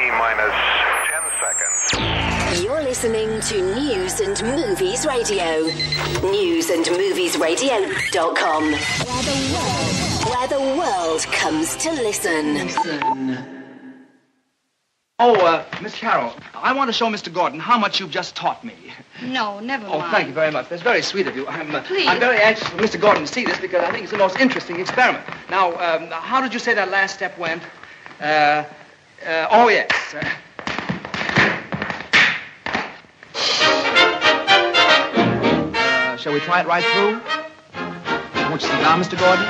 T-minus 10 seconds. You're listening to News and Movies Radio. newsandmoviesradio.com. Where the world comes to listen. Oh, Miss Carroll, I want to show Mr. Gordon how much you've just taught me. No, never mind. Oh, thank you very much. That's very sweet of you. Please. I'm very anxious for Mr. Gordon to see this because I think it's the most interesting experiment. Now, how did you say that last step went? Oh, yes. Shall we try it right through? Won't you sit down, Mr. Gordon?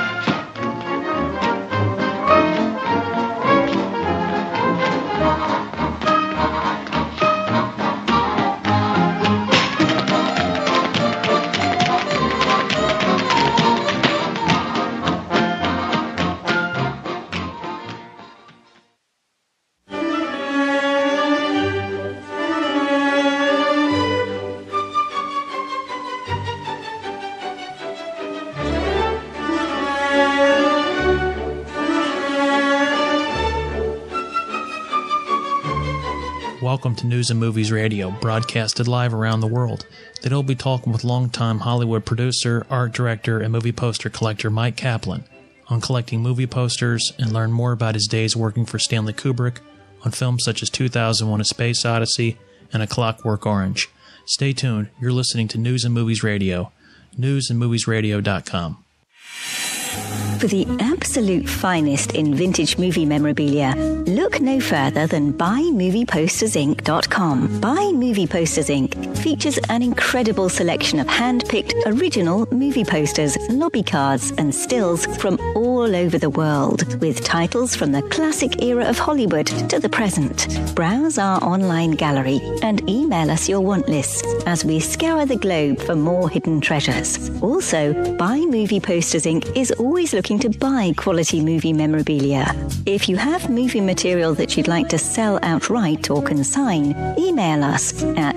Welcome to News and Movies Radio, broadcasted live around the world. Today we'll be talking with longtime Hollywood producer, art director, and movie poster collector Mike Kaplan on collecting movie posters and learn more about his days working for Stanley Kubrick on films such as 2001: A Space Odyssey and A Clockwork Orange. Stay tuned. You're listening to News and Movies Radio, newsandmoviesradio.com. For the absolute finest in vintage movie memorabilia, look no further than BuyMoviePostersInc.com. Buy Movie Posters Inc. features an incredible selection of hand-picked original movie posters, lobby cards, and stills from all over the world, with titles from the classic era of Hollywood to the present. Browse our online gallery and email us your want lists as we scour the globe for more hidden treasures. Also, Buy Movie Posters Inc. is always looking to buy quality movie memorabilia. If you have movie material that you'd like to sell outright or consign, email us at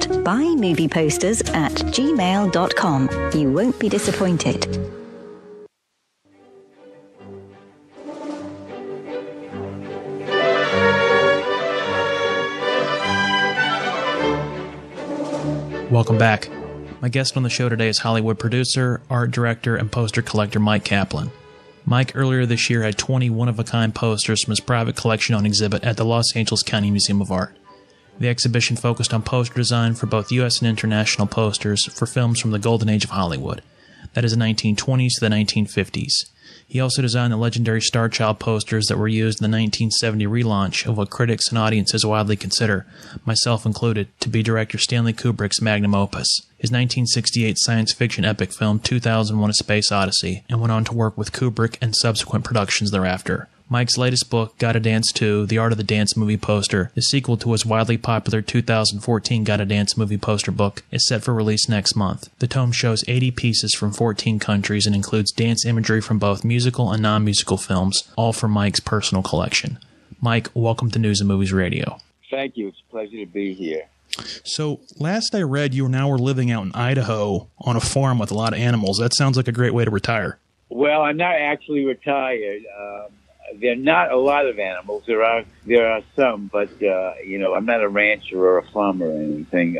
buymovieposters@gmail.com. You won't be disappointed. Welcome back. My guest on the show today is Hollywood producer, art director, and poster collector Mike Kaplan. Mike earlier this year had 20 one-of-a-kind posters from his private collection on exhibit at the Los Angeles County Museum of Art. The exhibition focused on poster design for both U.S. and international posters for films from the golden age of Hollywood, that is the 1920s to the 1950s. He also designed the legendary Star Child posters that were used in the 1970 relaunch of what critics and audiences widely consider, myself included, to be director Stanley Kubrick's magnum opus, his 1968 science fiction epic film 2001: A Space Odyssey, and went on to work with Kubrick and subsequent productions thereafter. Mike's latest book, Gotta Dance 2, The Art of the Dance Movie Poster, the sequel to his widely popular 2014 Gotta Dance Movie Poster book, is set for release next month. The tome shows 80 pieces from 14 countries and includes dance imagery from both musical and non-musical films, all from Mike's personal collection. Mike, welcome to News and Movies Radio. Thank you. It's a pleasure to be here. So, last I read, you now were living out in Idaho on a farm with a lot of animals. That sounds like a great way to retire. Well, I'm not actually retired. There are not a lot of animals. There are some, but I'm not a rancher or a farmer or anything.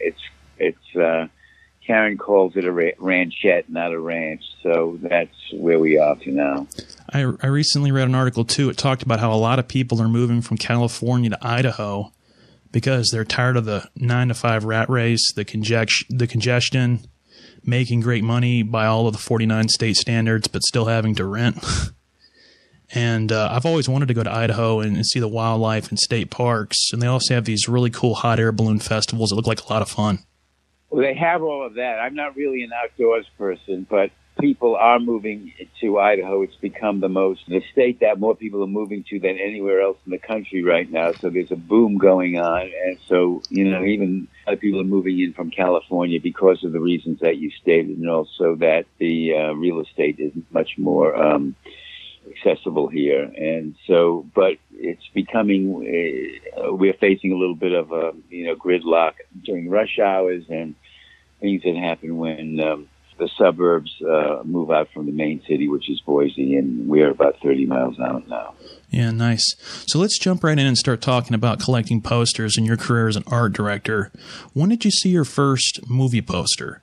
Karen calls it a ranchette, not a ranch. So that's where we are for now. I recently read an article too. It talked about how a lot of people are moving from California to Idaho because they're tired of the 9-to-5 rat race, the congestion, making great money by all of the 49 state standards, but still having to rent. And I've always wanted to go to Idaho and see the wildlife and state parks. And they also have these really cool hot air balloon festivals that look like a lot of fun. Well, they have all of that. I'm not really an outdoors person, but people are moving to Idaho. It's become the state that more people are moving to than anywhere else in the country right now. So there's a boom going on. And so, even other people are moving in from California because of the reasons that you stated, and also that the real estate is much more accessible here. And so, but it's becoming, we're facing a little bit of a, gridlock during rush hours and things that happen when the suburbs move out from the main city, which is Boise, and we're about 30 miles out now. Yeah, nice. So let's jump right in and start talking about collecting posters and your career as an art director. When did you see your first movie poster?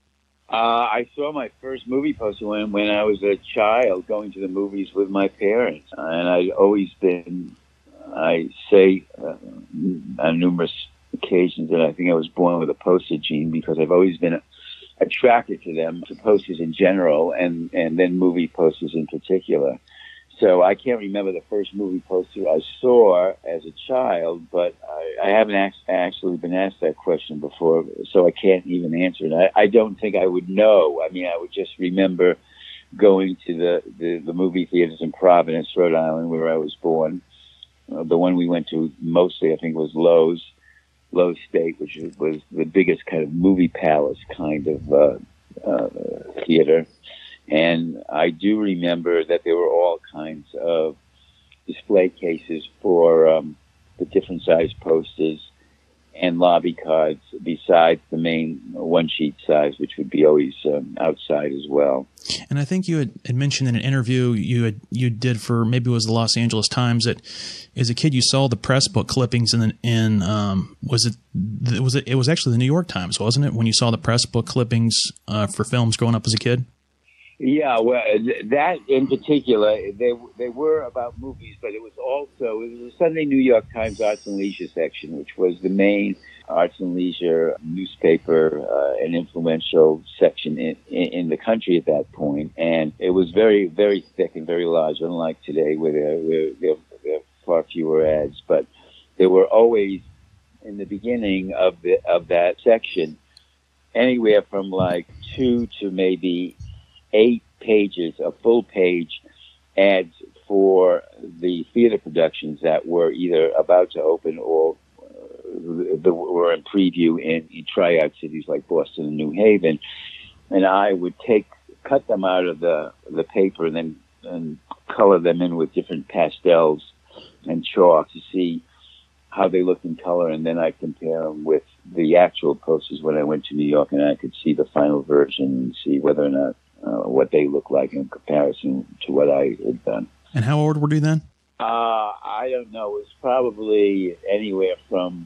I saw my first movie poster when I was a child going to the movies with my parents. And I'd always been, I say on numerous occasions that I think I was born with a poster gene, because I've always been attracted to them, to posters in general, and then movie posters in particular. So I can't remember the first movie poster I saw as a child, but I haven't actually been asked that question before, so I can't even answer it. I don't think I would know. I mean, I would just remember going to the movie theaters in Providence, Rhode Island, where I was born. The one we went to mostly, I think, was Lowe's State, which was the biggest kind of movie palace kind of theater. And I do remember that there were all kinds of display cases for the different size posters and lobby cards besides the main one-sheet size, which would be always outside as well. And I think you had mentioned in an interview you did for, maybe it was the Los Angeles Times, that as a kid you saw the press book clippings was it actually the New York Times, wasn't it, when you saw the press book clippings for films growing up as a kid? Yeah, well, that in particular, they were about movies, but it was the Sunday New York Times Arts and Leisure section, which was the main arts and leisure newspaper, an influential section in the country at that point. And it was very, very thick and very large, unlike today where there are far fewer ads. But there were always, in the beginning of that section, anywhere from like 2 to maybe 8 pages, a full page ads for the theater productions that were either about to open or were in preview in tryout cities like Boston and New Haven. And I would cut them out of the paper and color them in with different pastels and chalk to see how they looked in color, and then I'd compare them with the actual posters when I went to New York, and I could see the final version and see whether or not what they look like in comparison to what I had done. And how old were you then? I don't know. It was probably anywhere from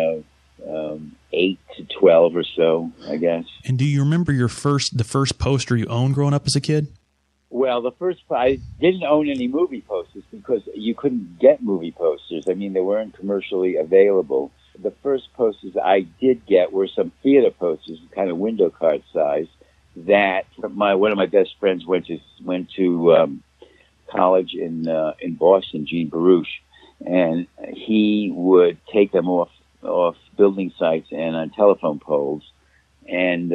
8 to 12 or so, I guess. And do you remember the first poster you owned growing up as a kid? Well, I didn't own any movie posters because you couldn't get movie posters. I mean, they weren't commercially available. The first posters I did get were some theater posters, kind of window card size, that one of my best friends went to college in Boston, Gene Baruch, and he would take them off building sites and on telephone poles, and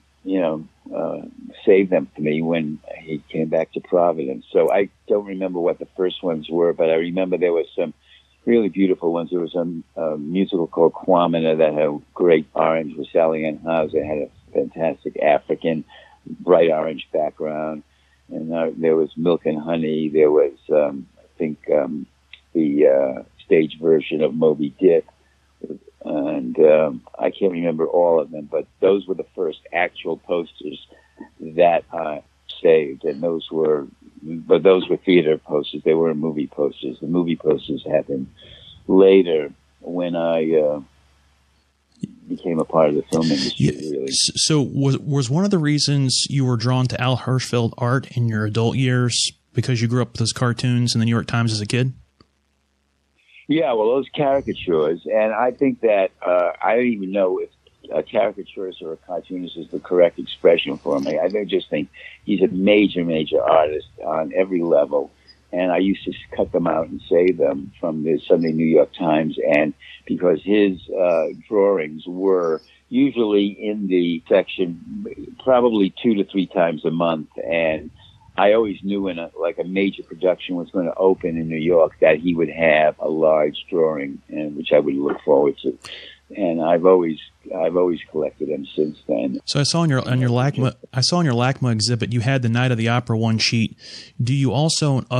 save them for me when he came back to Providence. So I don't remember what the first ones were, but I remember there was some really beautiful ones. There was a musical called Quamina that had a great orange with Sally Ann Hauser. It had a fantastic African bright orange background. And there was Milk and Honey. There was, I think, the stage version of Moby Dick. And I can't remember all of them, but those were the first actual posters that I saved. And those were theater posters. They weren't movie posters. The movie posters happened later when I became a part of the film industry. Really. So was one of the reasons you were drawn to Al Hirschfeld art in your adult years because you grew up with those cartoons in the New York Times as a kid? Yeah, well, those caricatures, and I think that I don't even know if a caricaturist or a cartoonist is the correct expression for me. I just think he's a major, major artist on every level, and I used to cut them out and save them from the Sunday New York Times, and because his drawings were usually in the section probably 2 to 3 times a month, and I always knew when a major production was going to open in New York that he would have a large drawing, and which I would look forward to. And I've always collected them since then. So I saw on your LACMA exhibit you had the Night of the Opera one sheet. Do you also own other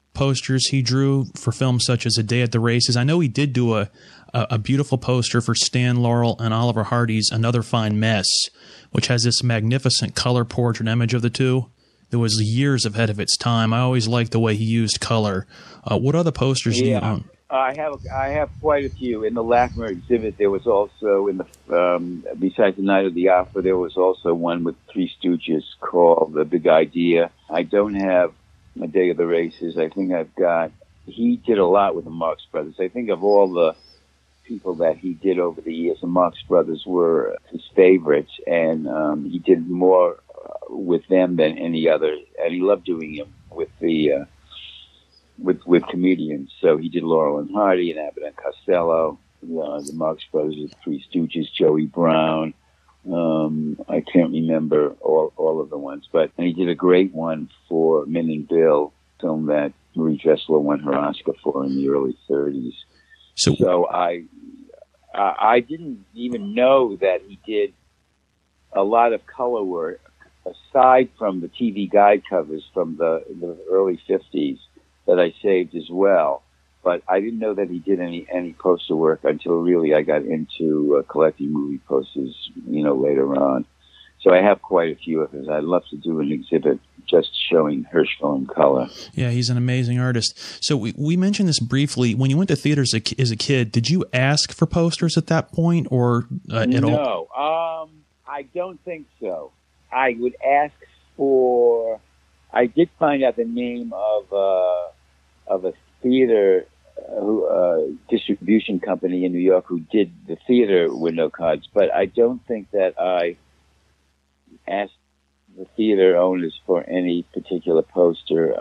posters he drew for films such as A Day at the Races. I know he did do a beautiful poster for Stan Laurel and Oliver Hardy's Another Fine Mess, which has this magnificent color portrait image of the two that was years ahead of its time. I always liked the way he used color. What other posters do you own? I have quite a few. In the Latimer exhibit, there was also, besides the Night of the Opera, there was also one with Three Stooges called The Big Idea. I don't have A Day of the Races. I think he did a lot with the Marx Brothers. I think of all the people that he did over the years, the Marx Brothers were his favorites, and he did more with them than any other, and he loved doing them with the with comedians. So he did Laurel and Hardy and Abbott and Costello, the Marx Brothers, the Three Stooges, Joey Brown. I can't remember all of the ones, and he did a great one for Min and Bill, film that Marie Dressler won her Oscar for in the early 30s. So I didn't even know that he did a lot of color work aside from the TV guide covers from the early 50s that I saved as well. But I didn't know that he did any poster work until really I got into collecting movie posters, later on. So I have quite a few of his. I'd love to do an exhibit just showing Hirschfeld in color. Yeah, he's an amazing artist. So we mentioned this briefly. When you went to theaters as a kid, did you ask for posters at that point or at all? No, I don't think so. I would ask for. I did find out the name of a theater distribution company in New York who did the theater window cards, but I don't think that I asked the theater owners for any particular poster.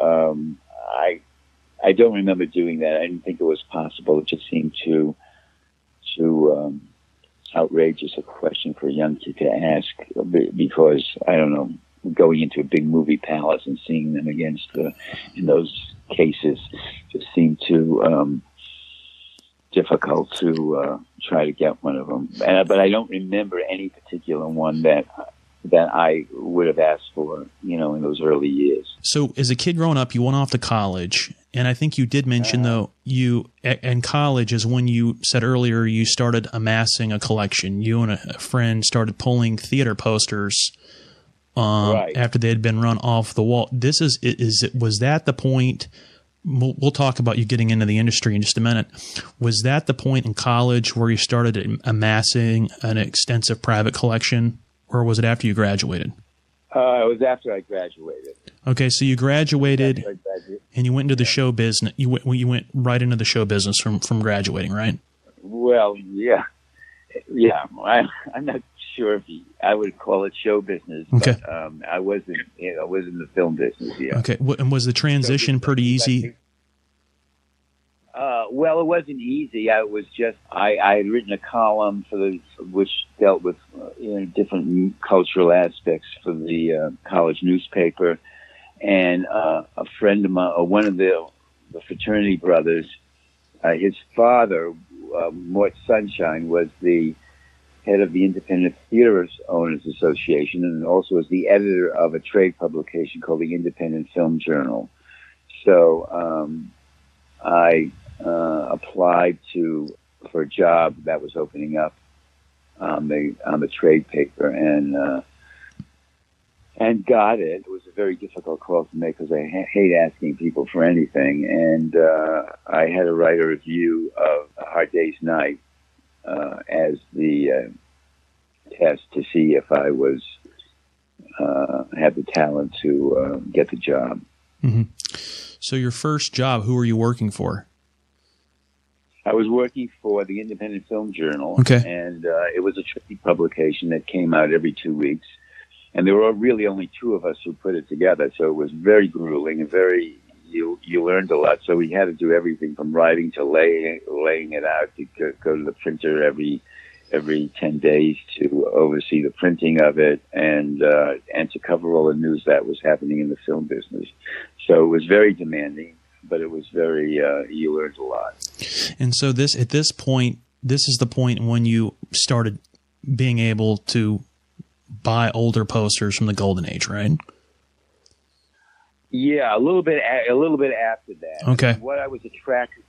I don't remember doing that. I didn't think it was possible. It just seemed too outrageous a question for a young kid to ask, because I don't know, going into a big movie palace and seeing them against in those cases just seemed too difficult to try to get one of them. But I don't remember any particular one that I would have asked for, in those early years. So as a kid growing up, you went off to college, and I think you did mention, though, you in college is when you said earlier you started amassing a collection. You and a friend started pulling theater posters right after they had been run off the wall. Was that the point? We'll talk about you getting into the industry in just a minute. Was that the point in college where you started amassing an extensive private collection, or was it after you graduated? It was after I graduated. Okay, so you graduated and you went into the show business. You went right into the show business from graduating, right? Well, yeah. I'm not sure if I would call it show business, okay. But I was in the film business. Yeah. Okay, and was the transition pretty easy? Well, it wasn't easy. I had written a column which dealt with different cultural aspects for the college newspaper, and a friend of mine, one of the fraternity brothers, his father, Mort Sunshine, was the head of the Independent Theater Owners Association, and also was the editor of a trade publication called the Independent Film Journal. So I applied for a job that was opening up on the trade paper, and got it. It was a very difficult call to make because I hate asking people for anything, and I had to write a review of A Hard Day's Night as the test to see if I had the talent to get the job. Mm-hmm. So your first job, who were you working for? I was working for the Independent Film Journal, okay. And it was a trade publication that came out every 2 weeks, and there were really only two of us who put it together, so it was very grueling and you learned a lot. So we had to do everything from writing to laying it out, to go to the printer every 10 days to oversee the printing of it, and to cover all the news that was happening in the film business. So it was very demanding, but it was very, you learned a lot. And so this is the point when you started being able to buy older posters from the Golden Age, right? Yeah, a little bit after that. Okay. What I was attracted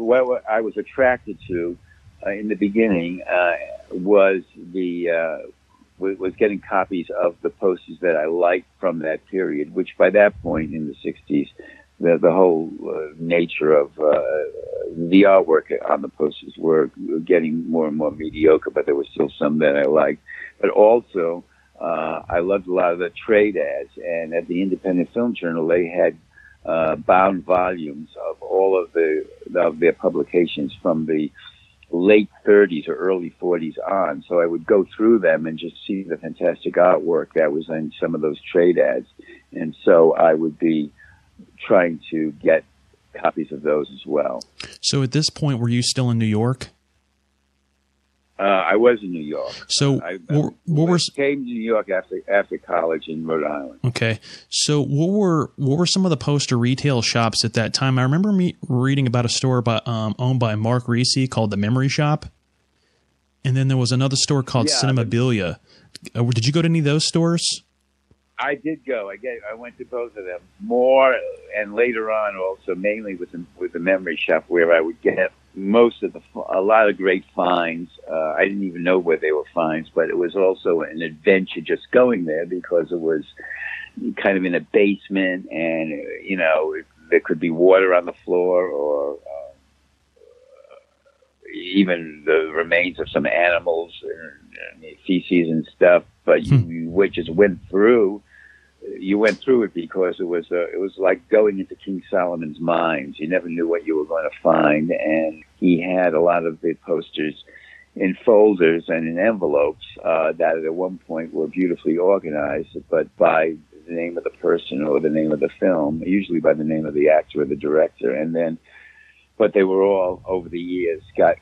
to in the beginning was was getting copies of the posters that I liked from that period, which by that point in the 60s, the whole nature of the artwork on the posters were getting more and more mediocre, but there were still some that I liked. But also, I loved a lot of the trade ads, and at the Independent Film Journal, they had bound volumes of all of their publications from the late 30s or early 40s on. So I would go through them and just see the fantastic artwork that was in some of those trade ads. And so I would be trying to get copies of those as well. So at this point, were you still in New York? I was in New York. So I came to New York after college in Rhode Island. Okay. So what were some of the poster retail shops at that time? I remember me reading about a store owned by Mark Reese called the Memory Shop. And then there was another store called Cinemabilia. Did you go to any of those stores? I did go. I went to both of them more, and later on also mainly with the Memory Shop, where I would get a lot of great finds. I didn't even know where they were finds, but it was also an adventure just going there because it was kind of in a basement, and there could be water on the floor or even the remains of some animals and feces and stuff. But you just went through. You went through it because it was like going into King Solomon's mines. You never knew what you were going to find, and he had a lot of the posters in folders and in envelopes that at one point were beautifully organized, but by the name of the person or the name of the film, usually by the name of the actor or the director, but they were all over the years got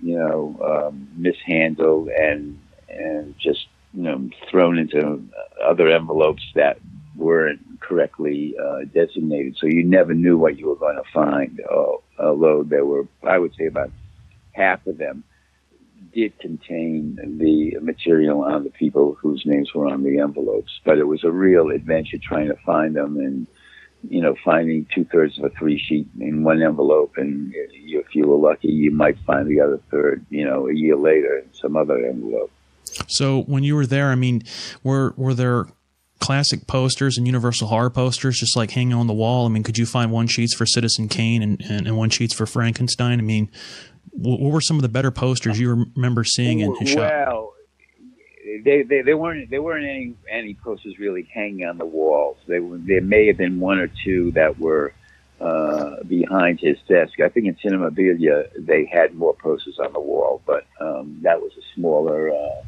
mishandled and just thrown into other envelopes that weren't correctly designated, so you never knew what you were going to find. Although there were, I would say, about half of them did contain the material on the people whose names were on the envelopes. But it was a real adventure trying to find them, and finding 2/3 of a 3-sheet in one envelope, and if you were lucky, you might find the other third, a year later in some other envelope. So when you were there, I mean, were there classic posters and Universal Horror posters just like hanging on the wall? I mean, could you find one sheets for Citizen Kane and one sheets for Frankenstein? I mean, what were some of the better posters you remember seeing in shop? Well, there weren't any posters really hanging on the walls. There may have been one or two that were behind his desk. I think in Cinemabilia they had more posters on the wall, but that was a smaller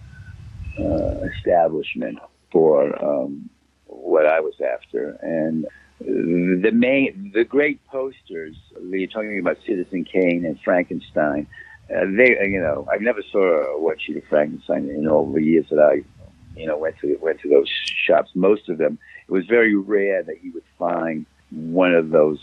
establishment for what I was after. And the great posters, you're talking about Citizen Kane and Frankenstein, I never saw a one sheet of Frankenstein in all the years that I went to those shops. Most of them, it was very rare that you would find one of those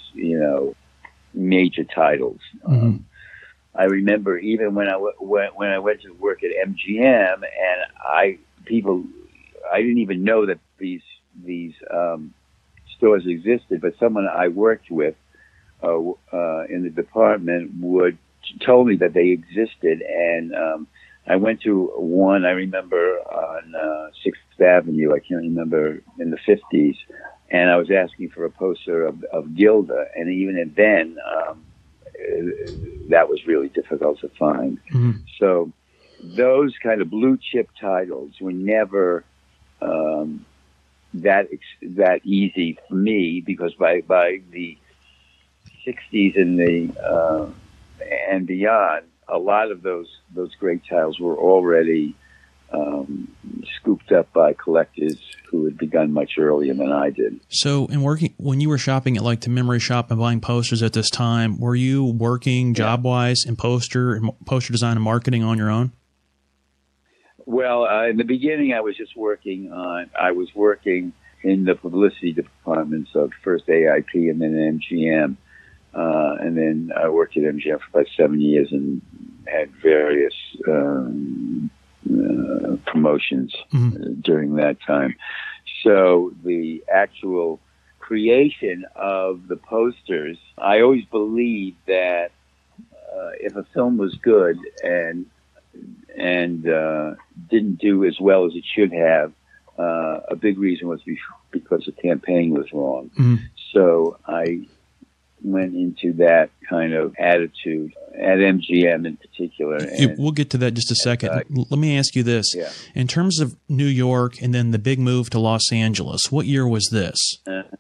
major titles. Mm-hmm. I remember even when I went to work at MGM, and I didn't even know that these stores existed, but someone I worked with in the department told me that they existed, and I went to one, I remember, on 6th Avenue, I can't remember, in the 50s, and I was asking for a poster of Gilda, and even then, that was really difficult to find. Mm-hmm. So those kind of blue chip titles were never that easy for me, because by the 60s and beyond, a lot of those great titles were already scooped up by collectors who had begun much earlier than I did. So, when you were shopping at like the Memory Shop and buying posters at this time, were you working job-wise in poster design and marketing on your own? Well, in the beginning, I was working in the publicity departments of first AIP and then MGM. And then I worked at MGM for about 7 years and had various promotions during that time. So the actual creation of the posters, I always believed that if a film was good and didn't do as well as it should have, a big reason was because the campaign was wrong. So I went into that kind of attitude at MGM in particular. We'll get to that in just a second. Let me ask you this. Yeah. In terms of New York and then the big move to Los Angeles, what year was this?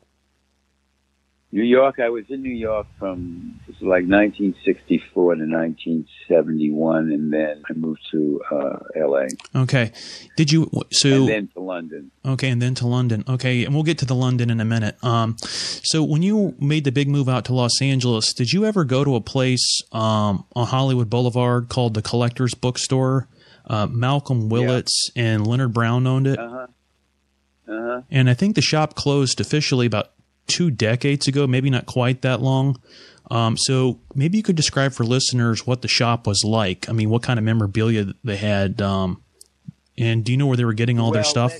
New York, I was in New York from like 1964 to 1971, and then I moved to L.A. Okay. Did you and then to London. Okay, and then to London. Okay, and we'll get to the London in a minute. So when you made the big move out to Los Angeles, did you ever go to a place on Hollywood Boulevard called the Collector's Bookstore? Malcolm Willits and Leonard Brown owned it. And I think the shop closed officially about 2 decades ago, maybe not quite that long. So maybe you could describe for listeners what the shop was like. I mean, what kind of memorabilia they had, and do you know where they were getting all their stuff?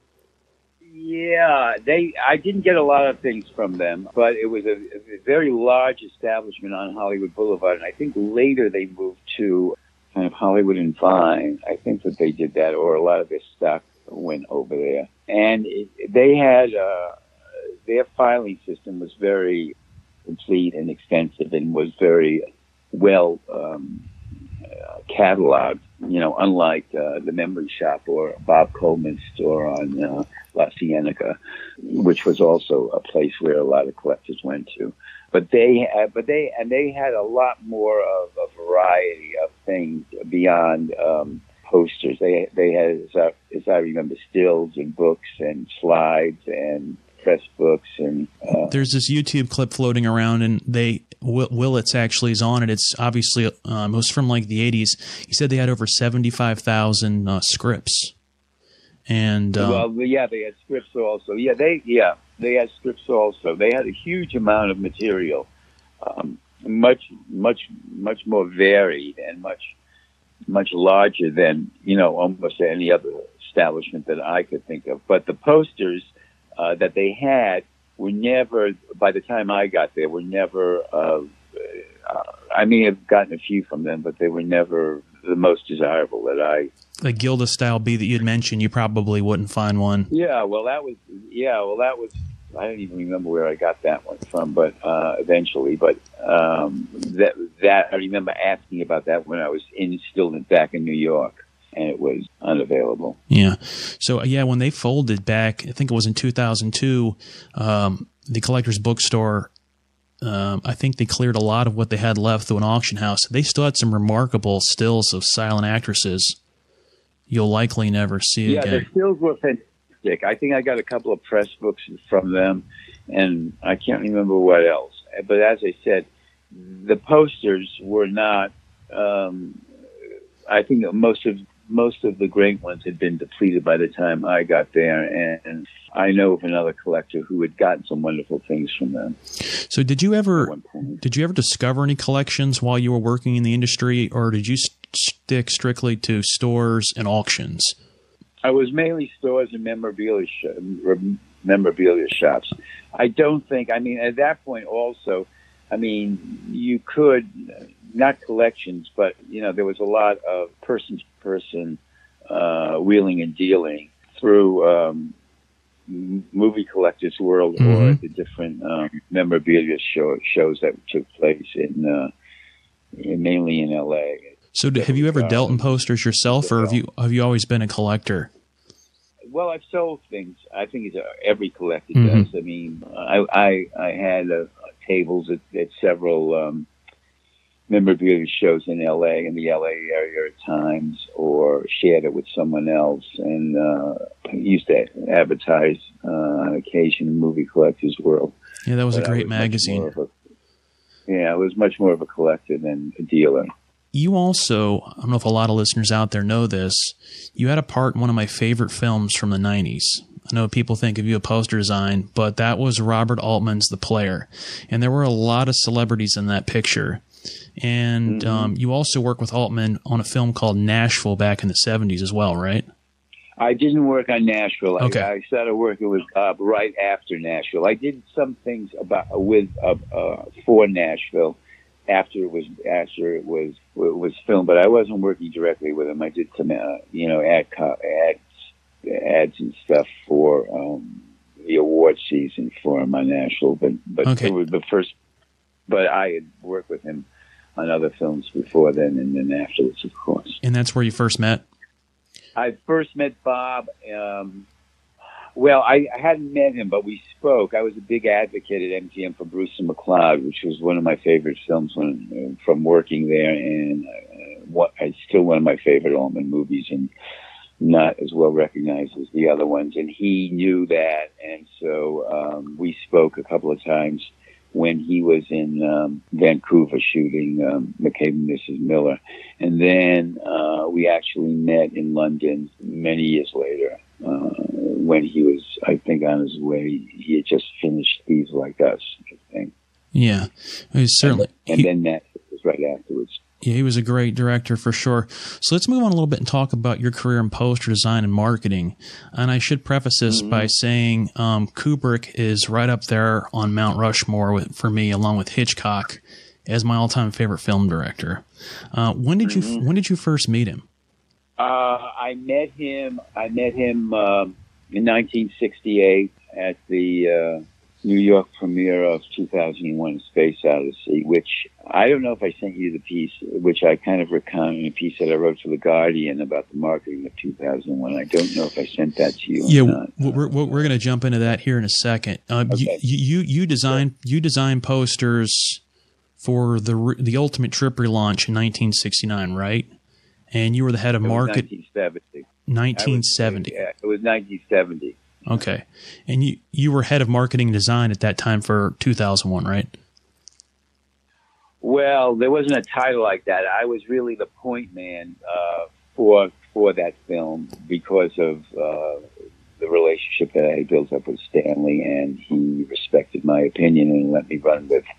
I didn't get a lot of things from them, but it was a very large establishment on Hollywood Boulevard, and I think later they moved to kind of Hollywood and Vine. I think that they did that, or a lot of their stock went over there. And they had... their filing system was very complete and extensive and was very well cataloged, unlike the Memory Shop or Bob Coleman's store on La Cienega, which was also a place where a lot of collectors went to. But they had a lot more of a variety of things beyond posters. They had, as I remember, stills and books and slides and press books, and there's this YouTube clip floating around, and Willits actually is on it. It's obviously it was from like the 80s. He said they had over 75,000 scripts, and they had scripts also. They had scripts also. They had a huge amount of material, much more varied and much larger than almost any other establishment that I could think of. But the posters that they had were never, by the time I got there, were never, I may have gotten a few from them, but they were never the most desirable that I... The Gilda-style B that you had mentioned, you probably wouldn't find one. That was, I don't even remember where I got that one from, but eventually, but that I remember asking about that when I was still back in New York. And it was unavailable. Yeah. So, when they folded back, I think it was in 2002, the Collector's Bookstore, I think they cleared a lot of what they had left through an auction house. They still had some remarkable stills of silent actresses you'll likely never see again. Yeah, the stills were fantastic. I think I got a couple of press books from them, and I can't remember what else. But as I said, the posters were not... I think that most of the great ones had been depleted by the time I got there, and I know of another collector who had gotten some wonderful things from them. So did you ever discover any collections while you were working in the industry, or did you stick strictly to stores and auctions? I was mainly stores and memorabilia shops. I don't think, at that point also, you could... not collections, but there was a lot of person-to-person wheeling and dealing through movie collectors world or the different memorabilia shows that took place mainly in L.A. So, have you ever dealt in posters yourself, or have you always been a collector? Well, I've sold things. I think every collector does. I had tables at several. Memorabilia shows in L.A. in the L.A. area at times, or shared it with someone else, and used to advertise on occasion in Movie Collectors World. Yeah, that was a great magazine. I was much more of a collector than a dealer. You also, I don't know if a lot of listeners out there know this, you had a part in one of my favorite films from the 90s. I know people think of you a poster design, but that was Robert Altman's The Player. And there were a lot of celebrities in that picture. And you also worked with Altman on a film called Nashville back in the 70s as well, right? I didn't work on Nashville. Okay. I started working with Bob right after Nashville. I did some things for Nashville after it was filmed, but I wasn't working directly with him. I did some ads and stuff for the award season for him on Nashville. But Okay. it was the first. But I had worked with him on other films before then, and then afterwards, of course. And that's where you first met? I first met Bob. Well, I hadn't met him, but we spoke. I was a big advocate at MGM for Bruce and McCloud, which was one of my favorite films from working there, and it's still one of my favorite Allman movies, and not as well recognized as the other ones. And he knew that, and so we spoke a couple of times when he was in Vancouver shooting McCabe and Mrs. Miller. And then we actually met in London many years later when he was, I think, on his way. He had just finished Thieves Like Us, I think. Yeah. He was certainly. And then that was right afterwards. Yeah, he was a great director for sure. So let's move on a little bit and talk about your career in poster design and marketing. And I should preface this by saying Kubrick is right up there on Mount Rushmore for me, along with Hitchcock, as my all-time favorite film director. When did you first meet him? I met him in 1968 at the New York premiere of 2001: Space Odyssey, which I don't know if I sent you the piece, which I kind of recount in a piece that I wrote for The Guardian about the marketing of 2001. I don't know if I sent that to you. Yeah, or not. we're going to jump into that here in a second. Okay. You design posters for the Ultimate Trip relaunch in 1969, right? And you were the head of market. 1970. 1970. Yeah, it was 1970. Okay. And you were head of marketing and design at that time for 2001, right? Well, there wasn't a title like that. I was really the point man for that film because of the relationship that I had built up with Stanley, and he respected my opinion and let me run with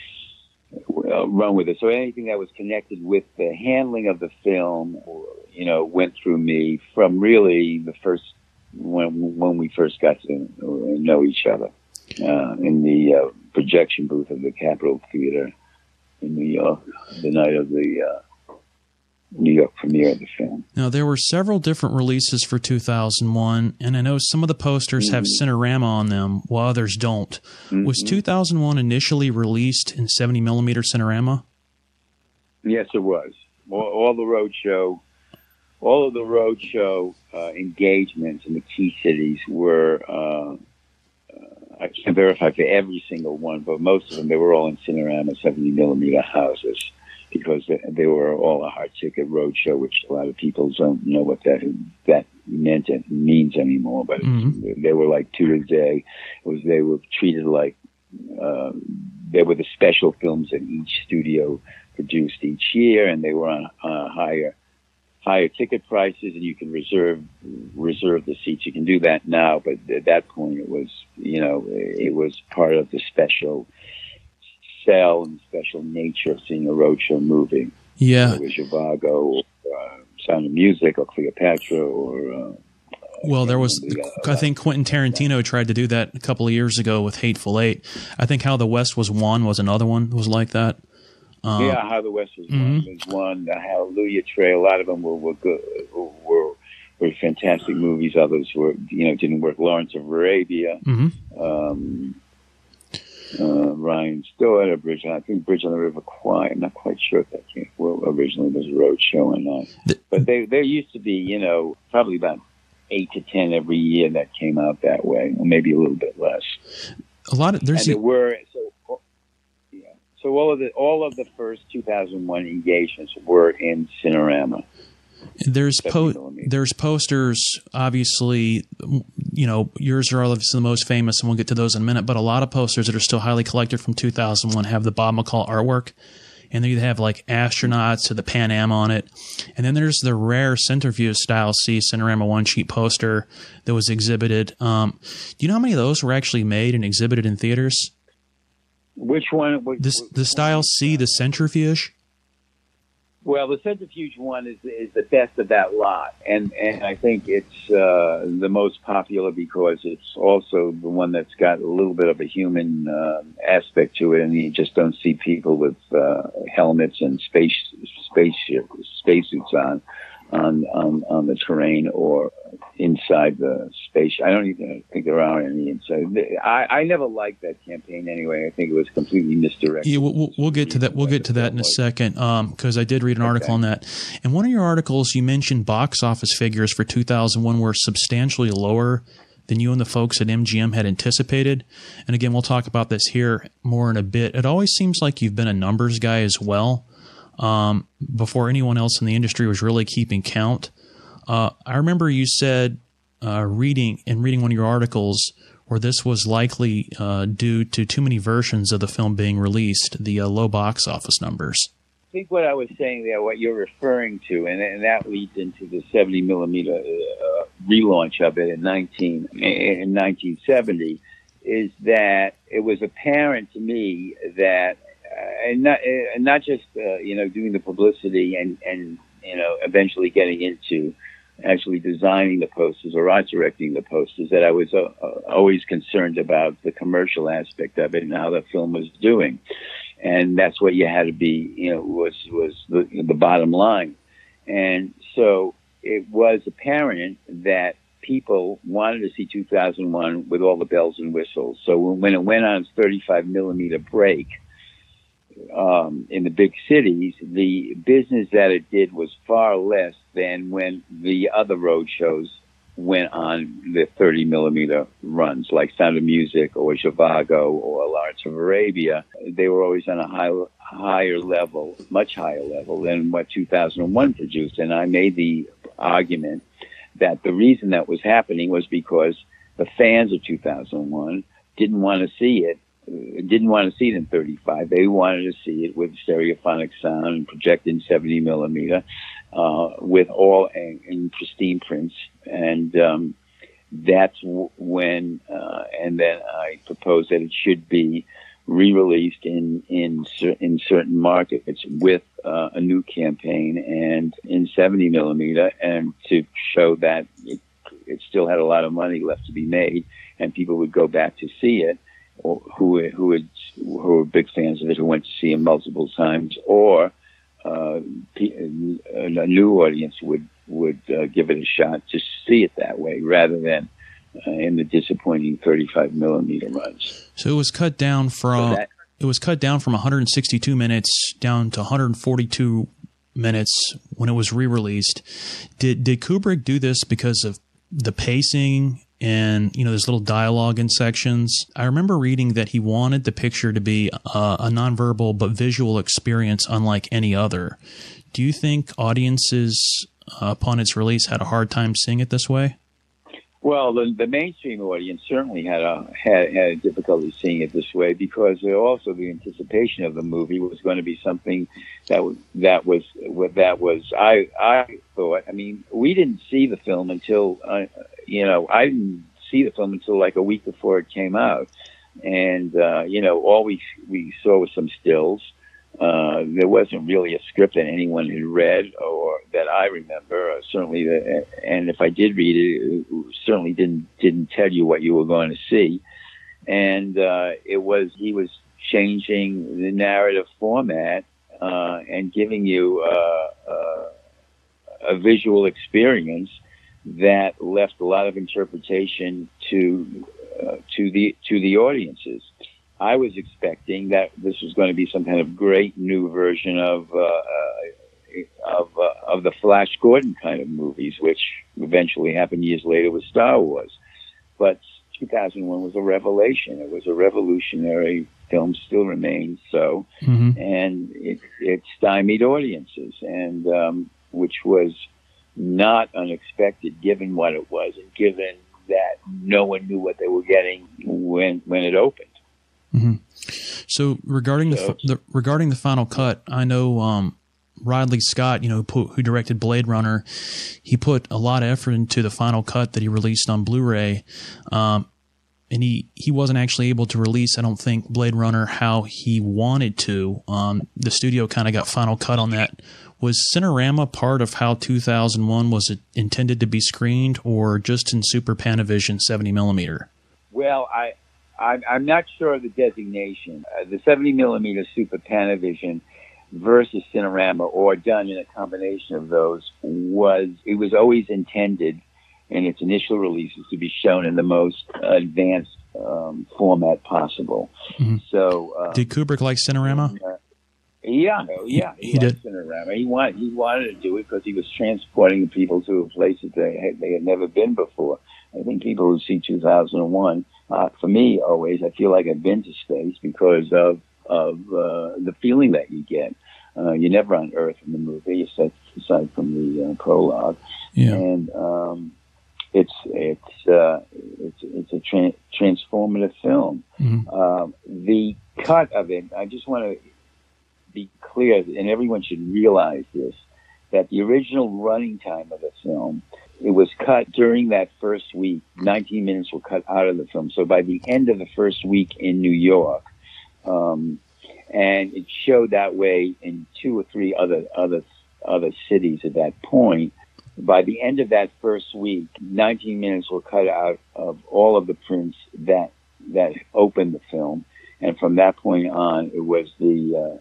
it. So anything that was connected with the handling of the film, went through me from really the first when we first got to know each other in the projection booth of the Capitol Theater in New York, the night of the New York premiere of the film. Now, there were several different releases for 2001, and I know some of the posters have Cinerama on them, while others don't. Was 2001 initially released in 70mm Cinerama? Yes, it was. All of the roadshow engagements in the key cities were, I can't verify for every single one, but most of them, they were all in Cinerama 70mm houses because they were all a hard ticket roadshow, which a lot of people don't know what that meant and means anymore. But they were like 2 a day. They were treated like they were the special films that each studio produced each year, and they were on higher ticket prices, and you can reserve the seats. You can do that now, but at that point it was, it was part of the special sell and special nature of seeing a roadshow movie. Yeah. Whether it was Zhivago or Sound of Music or Cleopatra or... well, there was, I think Quentin Tarantino tried to do that a couple of years ago with Hateful Eight. I think How the West Was Won was another one that was like that. How the West Was Won was one. The Hallelujah Trail, a lot of them were good, were fantastic movies. Others were, didn't work. Lawrence of Arabia, Ryan's Daughter, Bridge on the River Kwai. I'm not quite sure if that originally was a road show or not. But there used to be, probably about 8 to 10 every year that came out that way, or maybe a little bit less. So all of the first 2001 engagements were in Cinerama. There's posters, obviously, yours are obviously the most famous, and we'll get to those in a minute, but a lot of posters that are still highly collected from 2001 have the Bob McCall artwork, and they either have like astronauts or the Pan Am on it. And then there's the rare Centerview style C Cinerama one-sheet poster that was exhibited. Do you know how many of those were actually made and exhibited in theaters? Which one? The style C, the Centrifuge? Well, the Centrifuge one is the best of that lot, and I think it's the most popular because it's also the one that's got a little bit of a human aspect to it, and you just don't see people with helmets and spacesuits on the terrain or inside the space. I don't even think there are any inside. I never liked that campaign anyway. I think it was completely misdirected. Yeah, we'll get to that. We'll get to that in a second because I did read an article on that. In one of your articles, you mentioned box office figures for 2001 were substantially lower than you and the folks at MGM had anticipated. And again, we'll talk about this here more in a bit. It always seems like you've been a numbers guy as well. Before anyone else in the industry was really keeping count. I remember you said, reading one of your articles where this was likely due to too many versions of the film being released, the low box office numbers. I think what I was saying there, what you're referring to, and that leads into the 70 millimeter relaunch of it in 1970, is that it was apparent to me that and not just doing the publicity and eventually getting into actually designing the posters or art directing the posters, that I was always concerned about the commercial aspect of it and how the film was doing, and that's what you had to be, was the bottom line. And so it was apparent that people wanted to see 2001 with all the bells and whistles. So when it went on its 35 millimeter break in the big cities, the business that it did was far less than when the other road shows went on the 30 millimeter runs, like Sound of Music or Zhivago or Lawrence of Arabia. They were always on a higher level, much higher level than what 2001 produced. And I made the argument that the reason that was happening was because the fans of 2001 didn't want to see it in 35. They wanted to see it with stereophonic sound and projected in 70 millimeter, with all in pristine prints. And that's when, and then I proposed that it should be re-released in certain markets with a new campaign and in 70 millimeter, and to show that it still had a lot of money left to be made, and people would go back to see it, or who were big fans of it, who went to see it multiple times, or a new audience would give it a shot to see it that way, rather than in the disappointing 35 millimeter runs. So it was cut down from 162 minutes down to 142 minutes when it was re-released. Did Kubrick do this because of the pacing and there's little dialogue in sections? I remember reading that he wanted the picture to be a nonverbal but visual experience unlike any other. Do you think audiences upon its release had a hard time seeing it this way? Well, the mainstream audience certainly had a difficulty seeing it this way, because also the anticipation of the movie was going to be something that was I thought. I mean, we didn't see the film until I didn't see the film until like a week before it came out, and all we saw was some stills. There wasn't really a script that anyone had read or that I remember. Certainly, and if I did read it, it certainly didn't tell you what you were going to see. And he was changing the narrative format and giving you a visual experience that left a lot of interpretation to the audiences. I was expecting that this was going to be some kind of great new version of the Flash Gordon kind of movies, which eventually happened years later with Star Wars. But 2001 was a revelation. It was a revolutionary film, still remains so, and it stymied audiences, and which was not unexpected given what it was, and given that no one knew what they were getting when it opened. Mm-hmm. So regarding the final cut, I know Ridley Scott, who directed Blade Runner, he put a lot of effort into the final cut that he released on Blu-ray, and he wasn't actually able to release, I don't think, Blade Runner how he wanted to. The studio kind of got final cut on that Was Cinerama part of how 2001 was it intended to be screened, or just in Super Panavision 70 millimeter? Well, I'm not sure of the designation. The 70 millimeter Super Panavision versus Cinerama, or done in a combination of those, was always intended in its initial releases to be shown in the most advanced format possible. Mm-hmm. So, did Kubrick like Cinerama? Yeah, he did. Cinerama. He wanted to do it because he was transporting people to a place that they had never been before. I think people who see 2001, for me, always, I feel like I've been to space because of the feeling that you get. You're never on Earth in the movie, aside from the prologue. Yeah. And it's a transformative film. Mm-hmm. The cut of it, I just want to be clear, and everyone should realize this, that the original running time of the film, it was cut during that first week. 19 minutes were cut out of the film. So by the end of the first week in New York, and it showed that way in 2 or 3 other cities at that point. By the end of that first week, 19 minutes were cut out of all of the prints that opened the film, and from that point on, it was the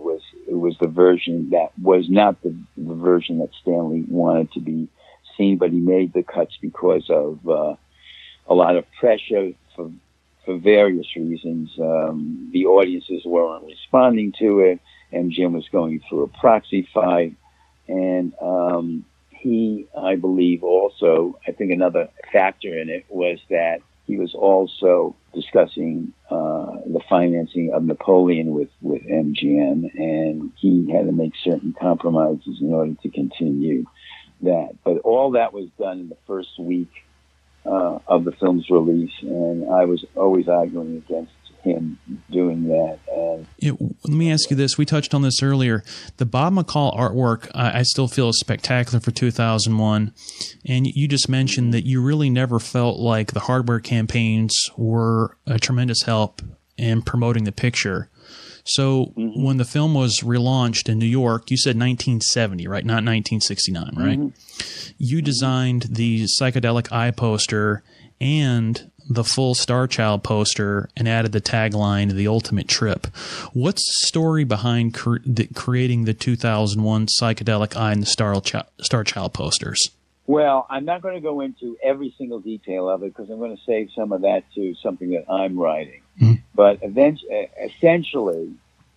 version that was not the version that Stanley wanted to be seen, but he made the cuts because of a lot of pressure for various reasons. The audiences weren't responding to it, and Jim was going through a proxy fight, and he, I believe also, I think another factor in it was that he was also discussing the financing of Napoleon with MGM, and he had to make certain compromises in order to continue that. But all that was done in the first week of the film's release, and I was always arguing against him doing that. Let me ask you this. We touched on this earlier. The Bob McCall artwork, I still feel is spectacular for 2001. And you just mentioned that you really never felt like the hardware campaigns were a tremendous help in promoting the picture. So when the film was relaunched in New York, you said 1970, right? Not 1969, right? You designed the psychedelic eye poster and the full Star Child poster and added the tagline, "The Ultimate Trip." What's the story behind creating the 2001 psychedelic eye and the Star Child posters? Well, I'm not going to go into every single detail of it because I'm going to save some of that to something that I'm writing. But essentially,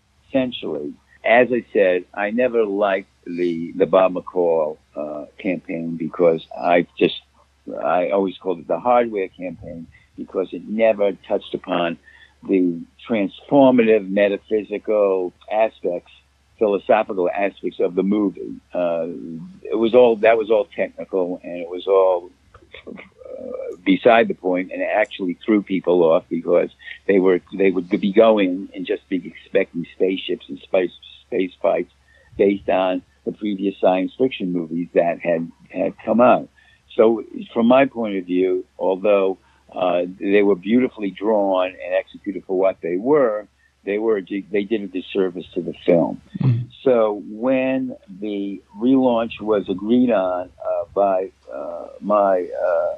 as I said, I never liked the Bob McCall campaign because I always called it the hardware campaign because it never touched upon the transformative, metaphysical aspects, philosophical aspects of the movie. That was all technical, and it was all beside the point, and it actually threw people off because they would be going and just be expecting spaceships and space fights based on the previous science fiction movies that had come out. So from my point of view, although they were beautifully drawn and executed for what they did a disservice to the film. So when the relaunch was agreed on by my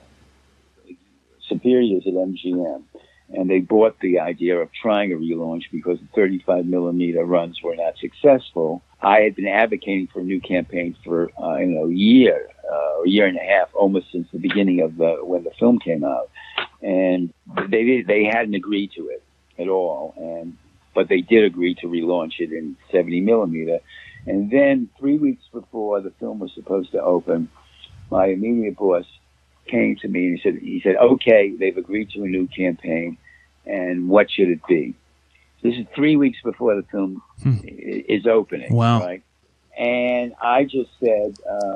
superiors at MGM, and they bought the idea of trying a relaunch because the 35 millimeter runs were not successful, I had been advocating for a new campaign for a year and a half, almost since the beginning of when the film came out, and they hadn't agreed to it at all, but they did agree to relaunch it in 70 millimeter. And then 3 weeks before the film was supposed to open, my immediate boss came to me and he said, okay, they've agreed to a new campaign, and what should it be? This is 3 weeks before the film is opening. Wow. Right? And I just said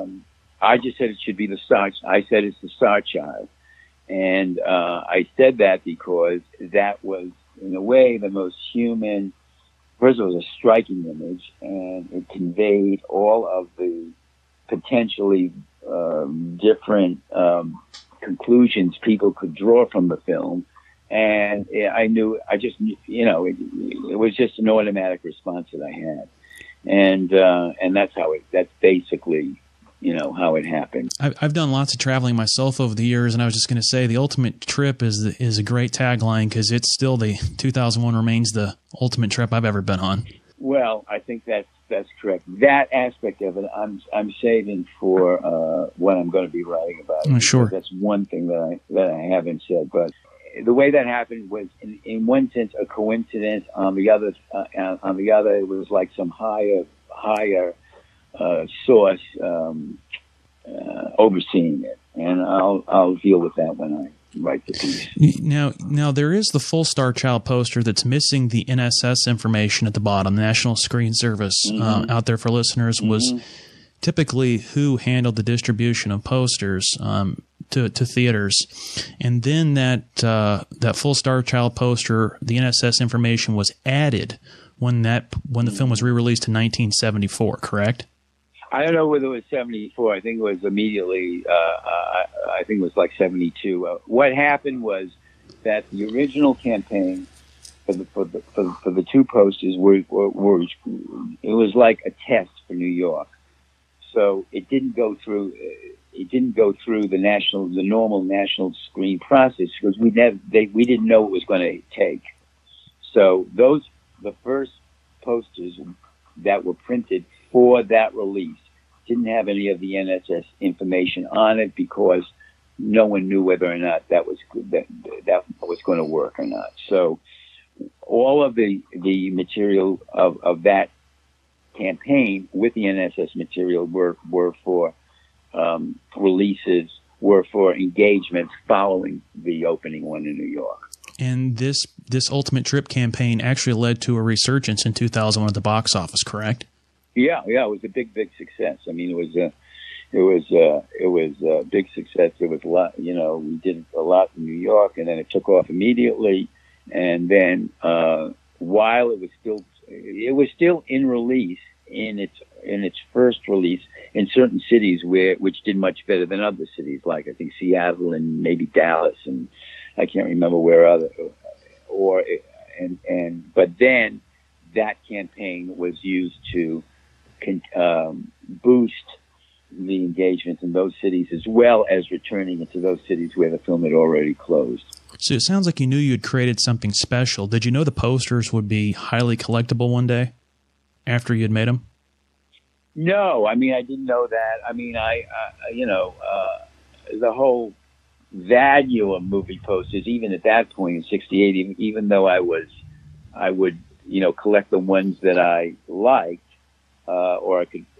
it should be the Star. I said it's the Star Child, and I said that because that was, in a way, the most human. First, it was a striking image, and it conveyed all of the potentially different conclusions people could draw from the film. And it was just an automatic response that I had. and that's basically, how it happened. I've done lots of traveling myself over the years, and I was just going to say the ultimate trip is a great tagline, because it's still 2001 remains the ultimate trip I've ever been on. Well, I think that's correct. That aspect of it, I'm saving for what I'm going to be writing about. Sure. That's one thing that I haven't said. But the way that happened was, in one sense, a coincidence. On the other, it was like some higher source overseeing it, and I'll deal with that when I write the piece. Now there is the full Star Child poster that's missing the NSS information at the bottom. The National Screen Service, out there for listeners, was typically who handled the distribution of posters to theaters, and then that full Star Child poster, the NSS information was added when the film was re-released in 1974. Correct? I don't know whether it was 74. I think it was immediately. I think it was like 72. What happened was that the original campaign for the two posters were it was like a test for New York. So it didn't go through. It didn't go through the normal national screen process, because we didn't know what it was going to take. So the first posters that were printed for that release didn't have any of the NSS information on it, because no one knew whether or not that was going to work or not. So all of the material of that campaign with the NSS material were for releases, were for engagements following the opening one in New York. And this Ultimate Trip campaign actually led to a resurgence in 2001 at the box office, correct? Yeah, it was a big success. I mean, it was a big success. It was a lot, we did a lot in New York, and then it took off immediately. And then while it was still in release in its first release in certain cities which did much better than other cities, like I think Seattle and maybe Dallas, and I can't remember where other, but then that campaign was used to boost the engagement in those cities, as well as returning into those cities where the film had already closed. So it sounds like you knew you had created something special. Did you know the posters would be highly collectible one day after you had made them? No, I mean, I didn't know that. I mean, the whole value of movie posters, even at that point in '68, even though I would collect the ones that I liked, or I could,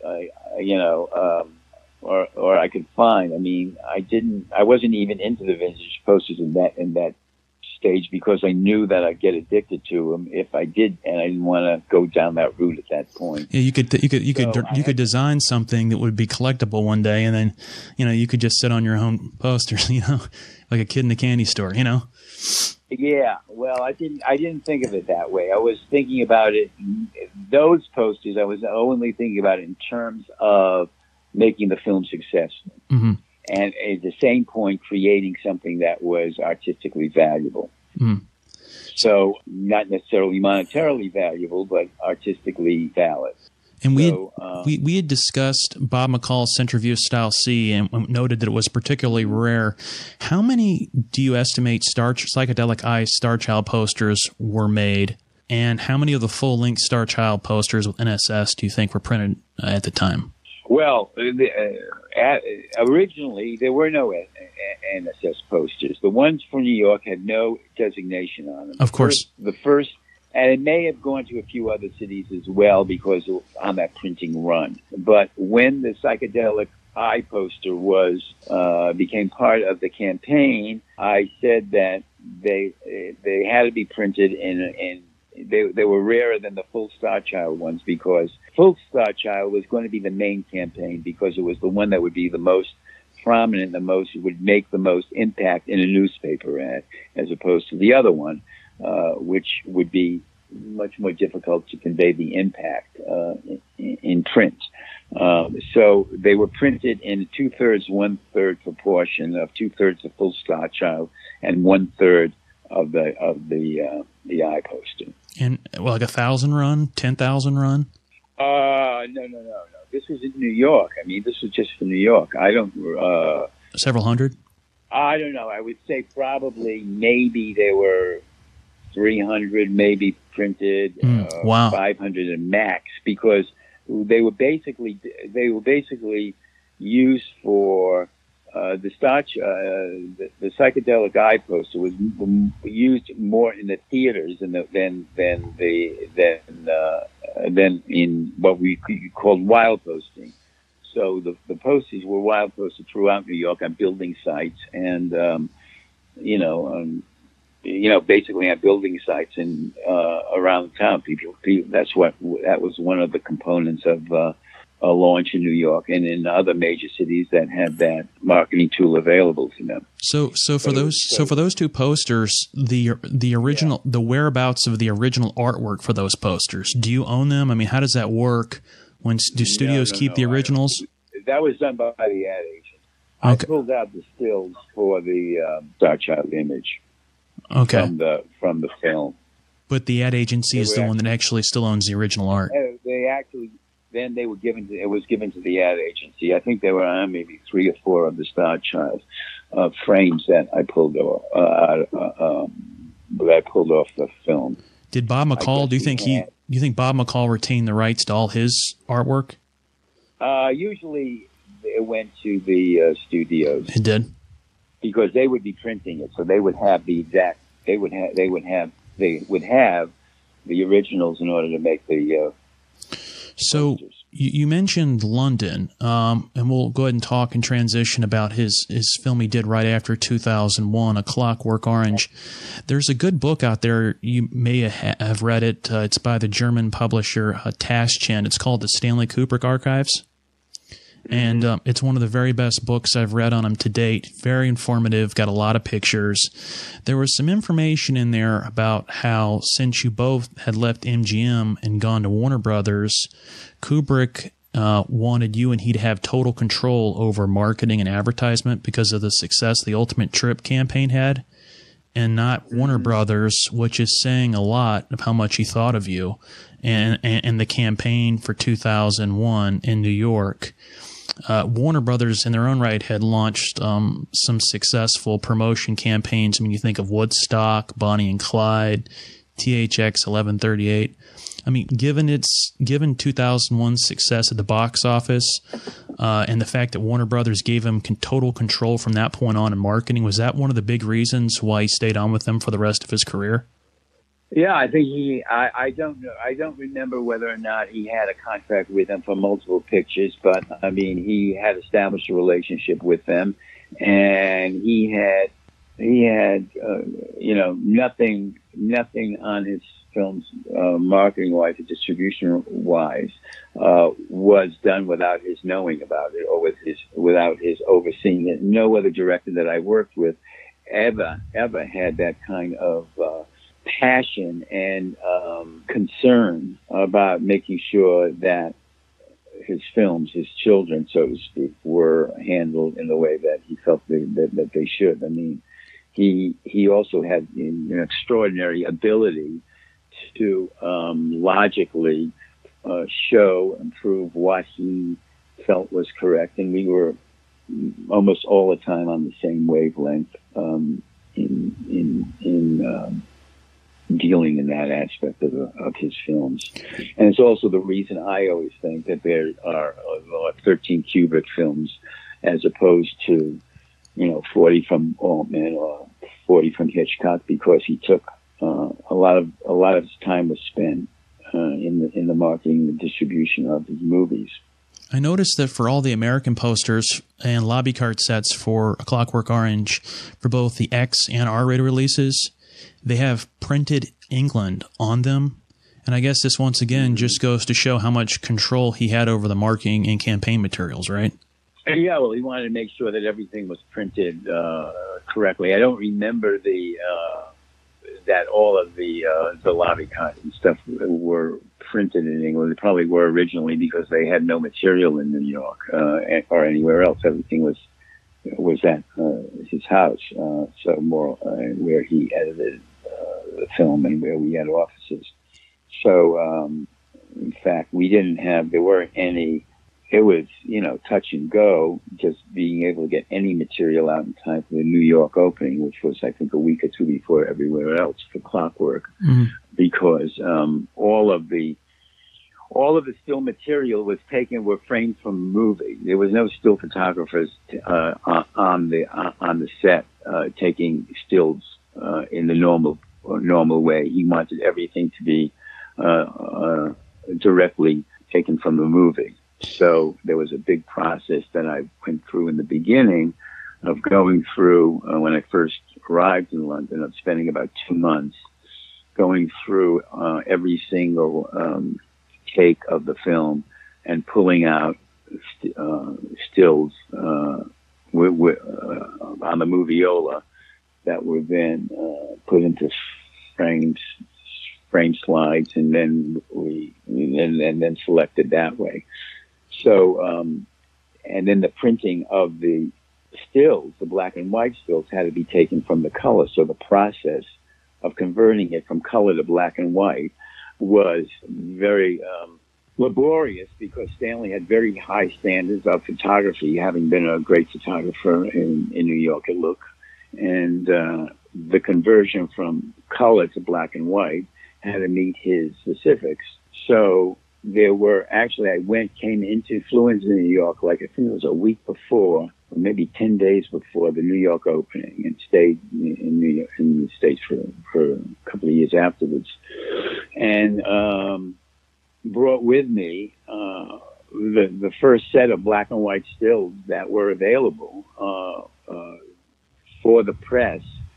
or I could find. I mean, I wasn't even into the vintage posters in that stage, because I knew that I'd get addicted to them if I did, and I didn't want to go down that route at that point. Yeah, you could design something that would be collectible one day, and then, you could just sit on your own posters, like a kid in the candy store, Yeah, well, I didn't think of it that way. I was thinking about it, those posters, I was only thinking about it in terms of making the film successful. Mm-hmm. And at the same point, creating something that was artistically valuable. Mm-hmm. So not necessarily monetarily valuable, but artistically valid. And we had discussed Bob McCall's Centreview Style C and noted that it was particularly rare. How many do you estimate Psychedelic Ice Star Child posters were made? And how many of the full-length Star Child posters with NSS do you think were printed at the time? Well, originally there were no NSS posters. The ones for New York had no designation on them. Of course. The first, and it may have gone to a few other cities as well, because on that printing run. But when the Psychedelic Eye poster became part of the campaign, I said that they had to be printed in they were rarer than the full Star Child ones, because full Star Child was going to be the main campaign, because it was the one that would be the most prominent, would make the most impact in a newspaper ad, as opposed to the other one, which would be much more difficult to convey the impact in print. So they were printed in 2/3, 1/3 proportion of 2/3 of full Star Child and 1/3 of the eye poster. And like 1,000 run, 10,000 run? No. This was in New York. I mean, this was just for New York. I don't. Several hundred? I don't know. I would say maybe there were 300 maybe printed. Wow. 500 and max, because they were basically used for the psychedelic eye poster was used more in the theaters than in what we called wild posting. So the posters were wild posted throughout New York on building sites, and basically on building sites and around town. People, that was one of the components of a launch in New York and in other major cities that had that marketing tool available to them. So for those two posters, the original, the whereabouts of the original artwork for those posters, do you own them? I mean, how does that work? Do studios keep the originals? That was done by the ad agent. Okay. I pulled out the stills for the Star Child image. Okay. From the film. But the ad agency is the one that actually still owns the original art. Then it was given to the ad agency. I think there were maybe 3 or 4 of the Star Child frames that I pulled off. The film. Did Bob McCall? Do you think Bob McCall retained the rights to all his artwork? Usually, it went to the studios. It did, because they would be printing it, so they would have the exact. They would have the originals in order to make the. So you mentioned London, and we'll go ahead and talk and transition about his film he did right after 2001, A Clockwork Orange. There's a good book out there. You may have read it. It's by the German publisher Taschen. It's called The Stanley Kubrick Archives. And it's one of the very best books I've read on him to date. Very informative, got a lot of pictures. There was some information in there about how, since you both had left MGM and gone to Warner Brothers, Kubrick wanted you and he to have total control over marketing and advertisement because of the success the Ultimate Trip campaign had, and not Warner Brothers, which is saying a lot of how much he thought of you and the campaign for 2001 in New York. Warner Brothers, in their own right, had launched some successful promotion campaigns. I mean, you think of Woodstock, Bonnie and Clyde, THX 1138. I mean, given 2001's success at the box office and the fact that Warner Brothers gave him total control from that point on in marketing, was that one of the big reasons why he stayed on with them for the rest of his career? Yeah, I think I don't know. I don't remember whether or not he had a contract with them for multiple pictures, but I mean, he had established a relationship with them, and he had nothing on his films, marketing wise or distribution wise, was done without his knowing about it or without his overseeing it. No other director that I worked with ever had that kind of passion and concern about making sure that his films, his children, so to speak, were handled in the way that he felt that they should. I mean, he also had an extraordinary ability to logically show and prove what he felt was correct, and we were almost all the time on the same wavelength in dealing in that aspect of his films. And it's also the reason I always think that there are 13 Kubrick films as opposed to 40 from Altman or 40 from Hitchcock, because he took a lot of his time was spent in the marketing and distribution of his movies. I noticed that for all the American posters and lobby card sets for A Clockwork Orange, for both the X and R-rated releases, they have printed England on them. And I guess this once again just goes to show how much control he had over the marketing and campaign materials, right? Yeah, well, he wanted to make sure that everything was printed correctly. I don't remember that all of the lobby cards and stuff were printed in England. They probably were originally because they had no material in New York or anywhere else. Everything was at his house, so more where he edited the film and where we had offices. So In fact, there weren't any, it was, touch and go, just being able to get any material out in time for the New York opening, which was, I think, a week or two before everywhere else for Clockwork, because all of the still material were framed from the movie. There was no still photographers on the set taking stills in the normal way. He wanted everything to be directly taken from the movie. So there was a big process that I went through in the beginning of going through when I first arrived in London, of spending about 2 months going through every single take of the film and pulling out stills on the moviola that were then put into frame slides, and then then selected that way. So, and then the printing of the stills, the black and white stills, had to be taken from the color. So the process of converting it from color to black and white was very laborious, because Stanley had very high standards of photography, having been a great photographer in New York at Look. And the conversion from color to black and white had to meet his specifics. So there were actually, flew into New York, like I think it was a week before, or maybe 10 days before the New York opening, and stayed in New York, in the States for a couple of years afterwards. And brought with me the first set of black and white stills that were available for the press,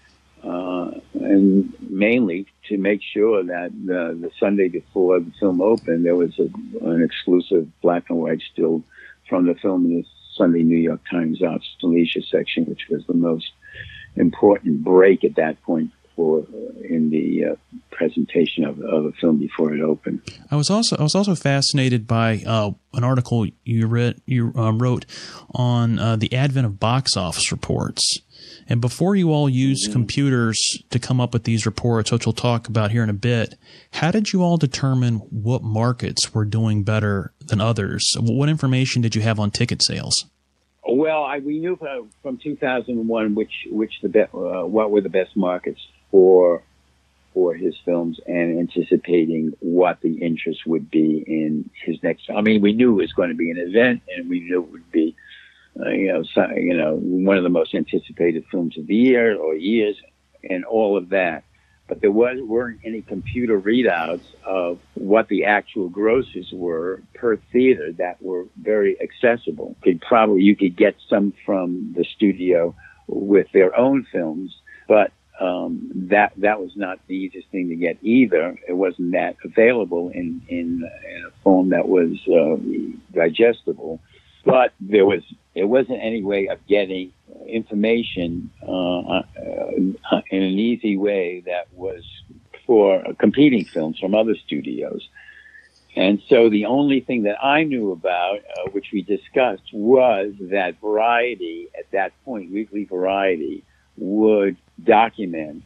and mainly to make sure that the Sunday before the film opened, there was an exclusive black and white still from the film in the Sunday New York Times Arts and Leisure section, which was the most important break at that point in the presentation of the film before it opened. I was also fascinated by an article you wrote on the advent of box office reports. And before you all used computers to come up with these reports, which we'll talk about here in a bit, how did you all determine what markets were doing better than others? What information did you have on ticket sales? Well, we knew from 2001 what were the best markets for his films, and anticipating what the interest would be in his next. I mean, we knew it was going to be an event, and we knew it would be, one of the most anticipated films of the year or years, and all of that. But there weren't any computer readouts of what the actual grosses were per theater that were very accessible. You could get some from the studio with their own films, but that was not the easiest thing to get either. It wasn't that available in a form that was digestible. But it wasn't any way of getting information in an easy way that was for competing films from other studios. And so the only thing that I knew about, which we discussed, was that Variety, at that point, Weekly Variety, would document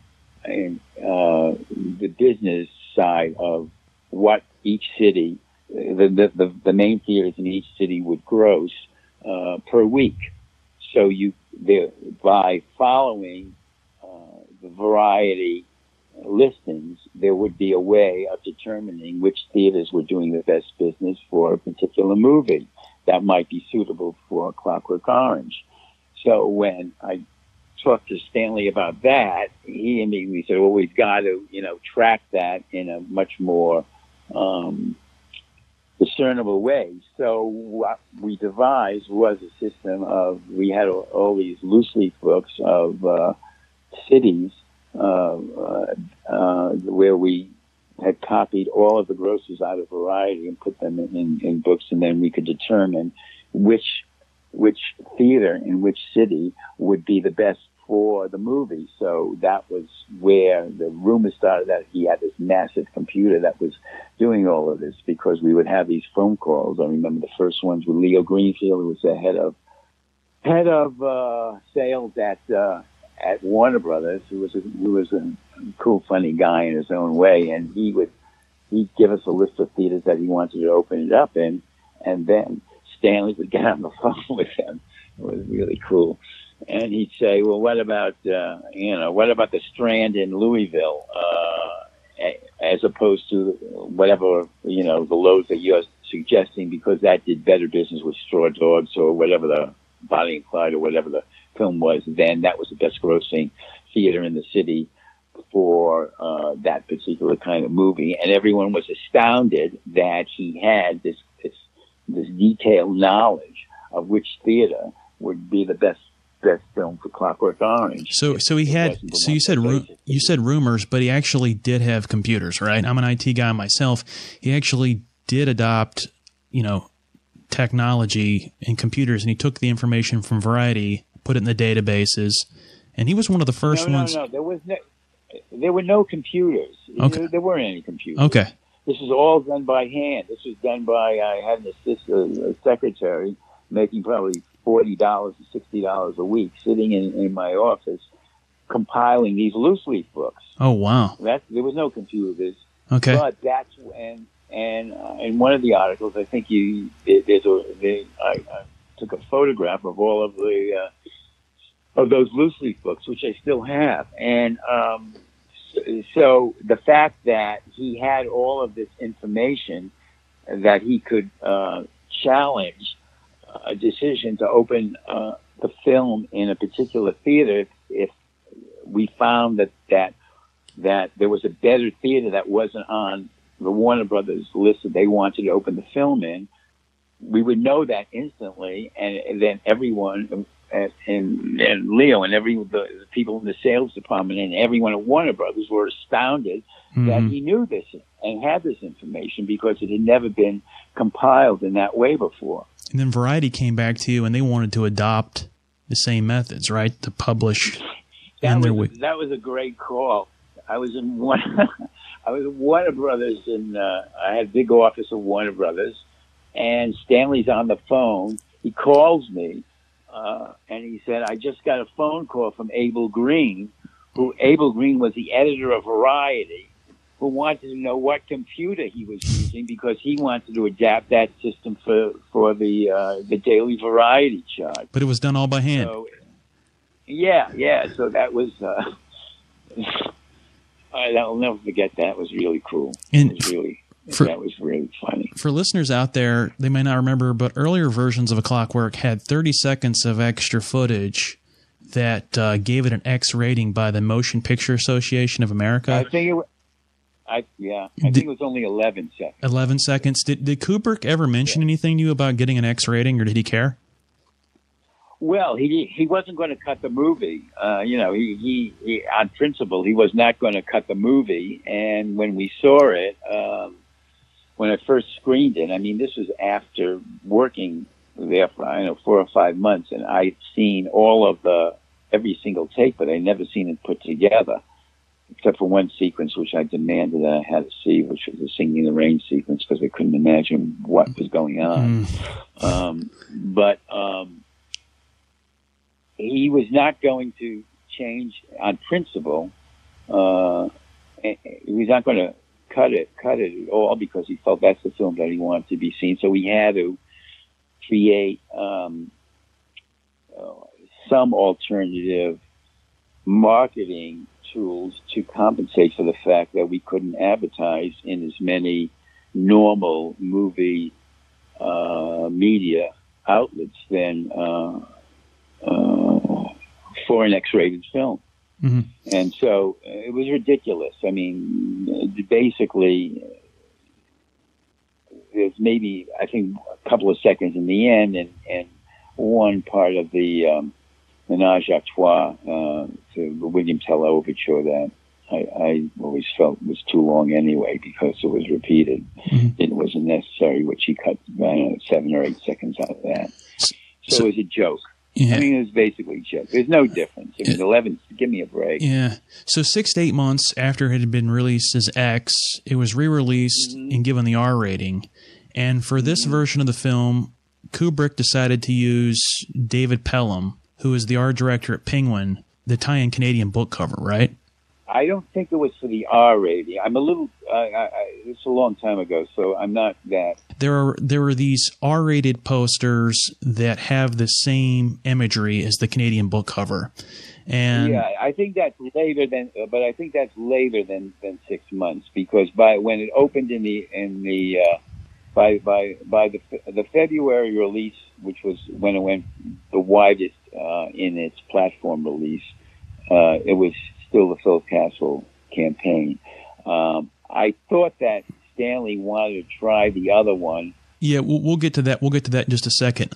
the business side of what each city, the main theaters in each city would gross per week. So by following the Variety listings, there would be a way of determining which theaters were doing the best business for a particular movie that might be suitable for Clockwork Orange. So when I talked to Stanley about that, he immediately said, well, we've got to, track that in a much more discernible way. So what we devised was a system of, we had all these loose leaf books of cities where we had copied all of the grosses out of Variety and put them in books, and then we could determine which theater in which city would be the best for the movie. So that was where the rumor started that he had this massive computer that was doing all of this, because we would have these phone calls. I remember the first ones with Leo Greenfield, who was the head of sales at Warner Brothers, who was a cool, funny guy in his own way, and he would he'd give us a list of theaters that he wanted to open it up in, and then Stanley would get on the phone with him. It was really cool. And he'd say, well, what about the Strand in Louisville, as opposed to whatever, the loads that you're suggesting, because that did better business with Straw Dogs or whatever the Bonnie and Clyde or whatever the film was then. That was the best grossing theater in the city for that particular kind of movie. And everyone was astounded that he had this detailed knowledge of which theater would be the best film for Clockwork Orange. So he had. So you said rumors, but he actually did have computers, right? I'm an IT guy myself. He actually did adopt, technology and computers, and he took the information from Variety, put it in the databases, and he was one of the first ones. No, there were no computers. Okay. There weren't any computers. Okay. This was all done by hand. This was done by, I had an assistant, a secretary, making probably $40 to $60 a week, sitting in my office, compiling these loose leaf books. Oh, wow. There was no computers. Okay. But that's when, and in one of the articles, I think I took a photograph of all of those loose leaf books, which I still have. And so the fact that he had all of this information that he could challenge a decision to open the film in a particular theater, if we found that there was a better theater that wasn't on the Warner Brothers list that they wanted to open the film in, we would know that instantly, and then everyone and Leo and the people in the sales department and everyone at Warner Brothers were astounded that he knew this and had this information, because it had never been compiled in that way before. And then Variety came back to you, and they wanted to adopt the same methods, right? To publish. That was a great call. I was in Warner Brothers, and I had a big office at Warner Brothers, and Stanley's on the phone. He calls me, and he said, I just got a phone call from Abel Green, Abel Green was the editor of Variety, who wanted to know what computer he was using, because he wanted to adapt that system for the daily Variety chart. But it was done all by hand. So, yeah. So that was I'll never forget that. It was really cool. And that was really funny. For listeners out there, they may not remember, but earlier versions of A Clockwork had 30 seconds of extra footage that gave it an X rating by the Motion Picture Association of America. I think it was only 11 seconds. 11 seconds. Did Kubrick ever mention anything to you about getting an X rating, or did he care? Well, he wasn't going to cut the movie. He on principle, he was not going to cut the movie. And when we saw it, when I first screened it, I mean, this was after working there for 4 or 5 months, and I'd seen every single take, but I'd never seen it put together, except for one sequence which I demanded that I had to see, which was the Singing in the Rain sequence, because I couldn't imagine what was going on. But he was not going to change on principle. He was not going to cut it at all, because he felt that's the film that he wanted to be seen. So he had to create some alternative marketing tools to compensate for the fact that we couldn't advertise in as many normal movie media outlets than for an X-rated film. Mm-hmm. And so it was ridiculous. I mean, basically, there's maybe, I think, a couple of seconds in the end, and one part of the Menage a Trois, to the William Tell overture that I always felt was too long anyway, because it was repeated. Mm-hmm. It wasn't necessary, which he cut, 7 or 8 seconds out of that. So it was a joke. Yeah. I mean, it was basically a joke. There's no difference. I mean, 11, give me a break. Yeah. So 6 to 8 months after it had been released as X, it was re-released and given the R rating. And for this version of the film, Kubrick decided to use David Pelham, who is the art director at Penguin, the Italian-Canadian book cover, right? I don't think it was for the R rating. I'm a little. It's a long time ago, so I'm not that. There are these R-rated posters that have the same imagery as the Canadian book cover, and yeah, I think that's later than. But I think that's later than 6 months, because by when it opened by the February release, which was when it went the widest in its platform release, it was still the Philip Castle campaign. I thought that Stanley wanted to try the other one. Yeah, we'll get to that. We'll get to that in just a second.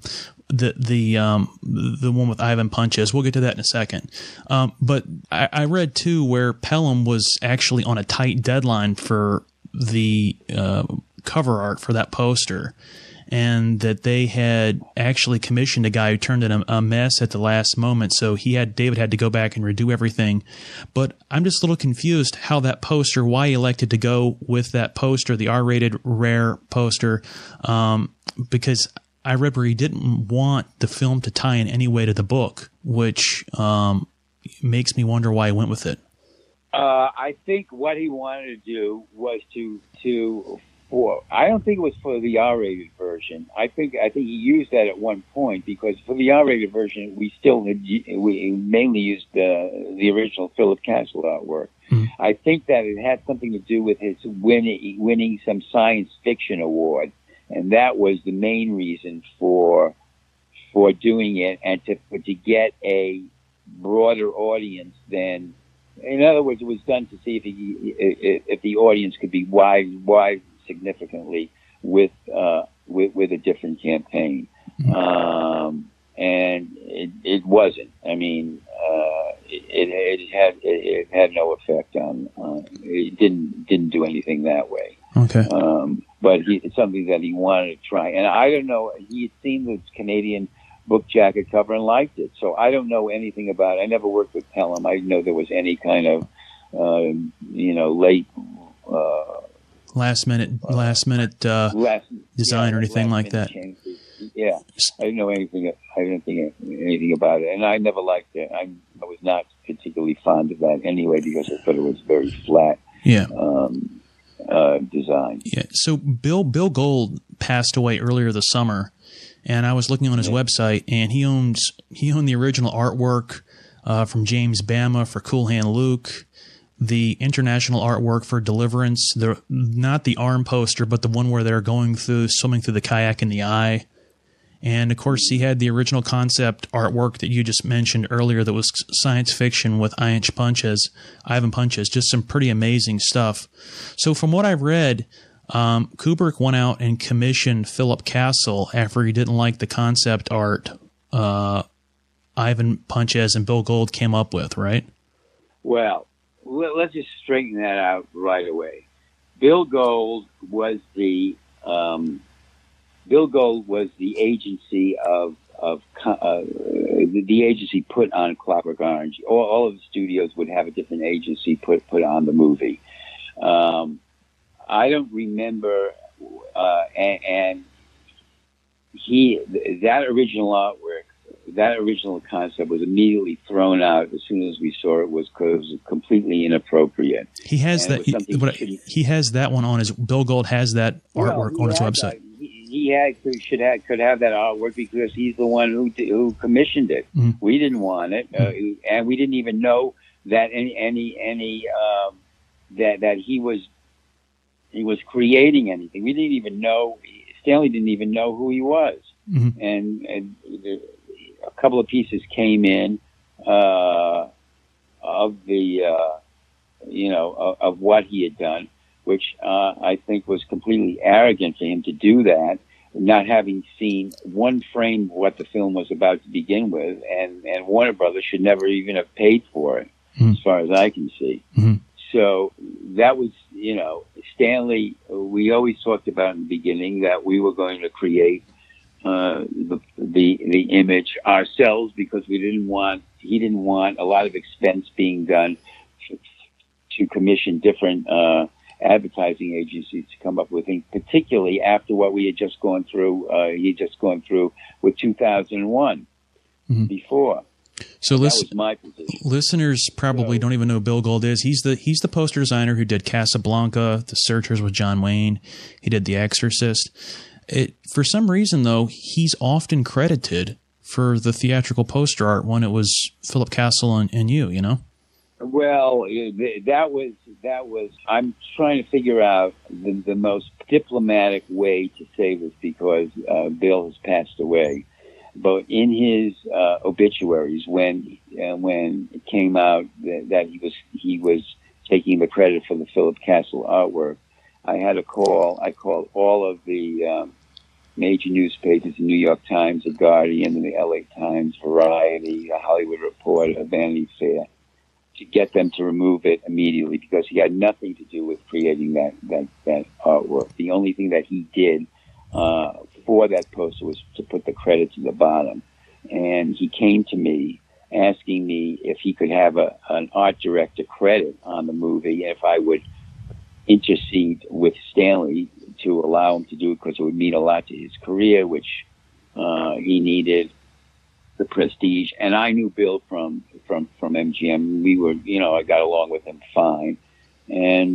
The one with Ivan Punches. We'll get to that in a second. But I read too where Pelham was actually on a tight deadline for the cover art for that poster, and that they had actually commissioned a guy who turned in a mess at the last moment. So David had to go back and redo everything. But I'm just a little confused how that poster, why he elected to go with that poster, the R-rated rare poster, because I read where he didn't want the film to tie in any way to the book, which makes me wonder why he went with it. I think what he wanted to do was I don't think it was for the R-rated version. I think he used that at one point, because for the R-rated version, we mainly used the original Philip Castle artwork. Mm. I think that it had something to do with his winning some science fiction award, and that was the main reason for doing it, and to get a broader audience than. In other words, it was done to see if the audience could be wide significantly with a different campaign, and it wasn't. I mean, it had no effect on. It didn't do anything that way. Okay. But it's something that he wanted to try, and I don't know. He had seen the Canadian book jacket cover and liked it, so I don't know anything about it. I never worked with Pelham. I didn't know there was any kind of late. Last minute design or anything like that. Changes. Yeah, I didn't know anything. I didn't think anything about it, and I never liked it. I was not particularly fond of that anyway, because I thought it was very flat. Yeah. Design. Yeah. So Bill Gold passed away earlier this summer, and I was looking on his website, and he owned the original artwork from James Bama for Cool Hand Luke, the international artwork for Deliverance, not the arm poster, but the one where they're swimming through the kayak in the eye. And of course, he had the original concept artwork that you just mentioned earlier that was science fiction with Ivan Punches, just some pretty amazing stuff. So from what I've read, Kubrick went out and commissioned Philip Castle after he didn't like the concept art Ivan Punches and Bill Gold came up with, right? Well, let's just straighten that out right away. Bill Gold was the agency the agency put on Clockwork Orange. All of the studios would have a different agency put on the movie. I don't remember, and that original artwork, that original concept was immediately thrown out as soon as we saw it, because it was completely inappropriate. He has that. He has that one on his. Bill Gold has that artwork on his website. Could have that artwork because he's the one who commissioned it. Mm. We didn't want it, and we didn't even know that that he was creating anything. We didn't even know. Stanley didn't even know who he was, and a couple of pieces came in of what he had done, which I think was completely arrogant for him to do that, not having seen one frame of what the film was about to begin with, and Warner Brothers should never even have paid for it, as far as I can see. Mm-hmm. So that was, Stanley, we always talked about in the beginning that we were going to create the image ourselves, because he didn't want a lot of expense being done to commission different advertising agencies to come up with things, particularly after what we had just gone through. He had just gone through with 2001 before. So that was my position. Listeners probably don't even know who Bill Gold is. He's the poster designer who did Casablanca, The Searchers with John Wayne. He did The Exorcist. For some reason, though, he's often credited for the theatrical poster art when it was Philip Castle and you know? Well, that was. I'm trying to figure out the most diplomatic way to say this because Bill has passed away. But in his obituaries, when it came out that he was taking the credit for the Philip Castle artwork, I had a call. I called all of the major newspapers: the New York Times, the Guardian, and the L.A. Times, Variety, the Hollywood Reporter, Vanity Fair, to get them to remove it immediately because he had nothing to do with creating that artwork. The only thing that he did for that poster was to put the credits at the bottom. And he came to me asking me if he could have an art director credit on the movie, if I would intercede with Stanley to allow him to do it because it would mean a lot to his career, which he needed the prestige. And I knew Bill from MGM. We were, I got along with him fine. And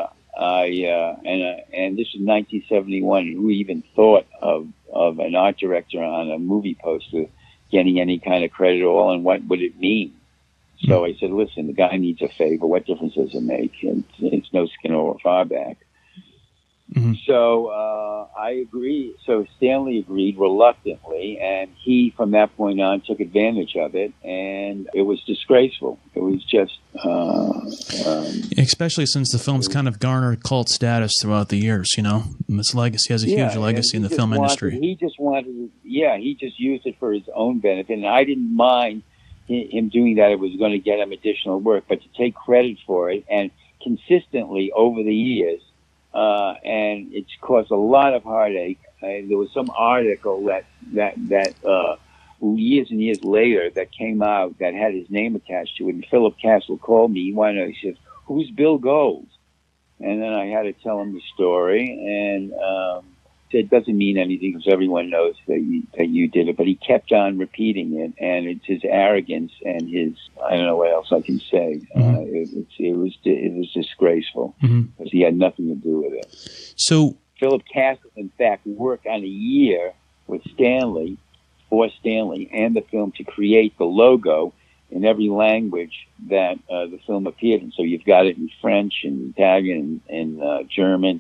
and this was 1971. Who even thought of an art director on a movie poster getting any kind of credit at all, and what would it mean? So I said, listen, the guy needs a favor. What difference does it make? And it's no skin off our back. Mm-hmm. So I agreed. So Stanley agreed reluctantly, and he, from that point on, took advantage of it, and it was disgraceful. It was just... especially since the film's kind of garnered cult status throughout the years, Its legacy has a huge legacy in the film industry. He just used it for his own benefit, and I didn't mind him doing that. It was going to get him additional work, but to take credit for it, and consistently over the years, and it's caused a lot of heartache. There was some article that years and years later that came out that had his name attached to it, and Philip Castle called me. He said, "Who's Bill Gold?" And then I had to tell him the story, and said, it doesn't mean anything because everyone knows that you did it. But he kept on repeating it, and it's his arrogance and his, I don't know what else I can say. Mm-hmm. It was disgraceful because he had nothing to do with it. So Philip Castle, in fact, worked on a year with Stanley and the film to create the logo in every language that the film appeared in. So you've got it in French and Italian and German.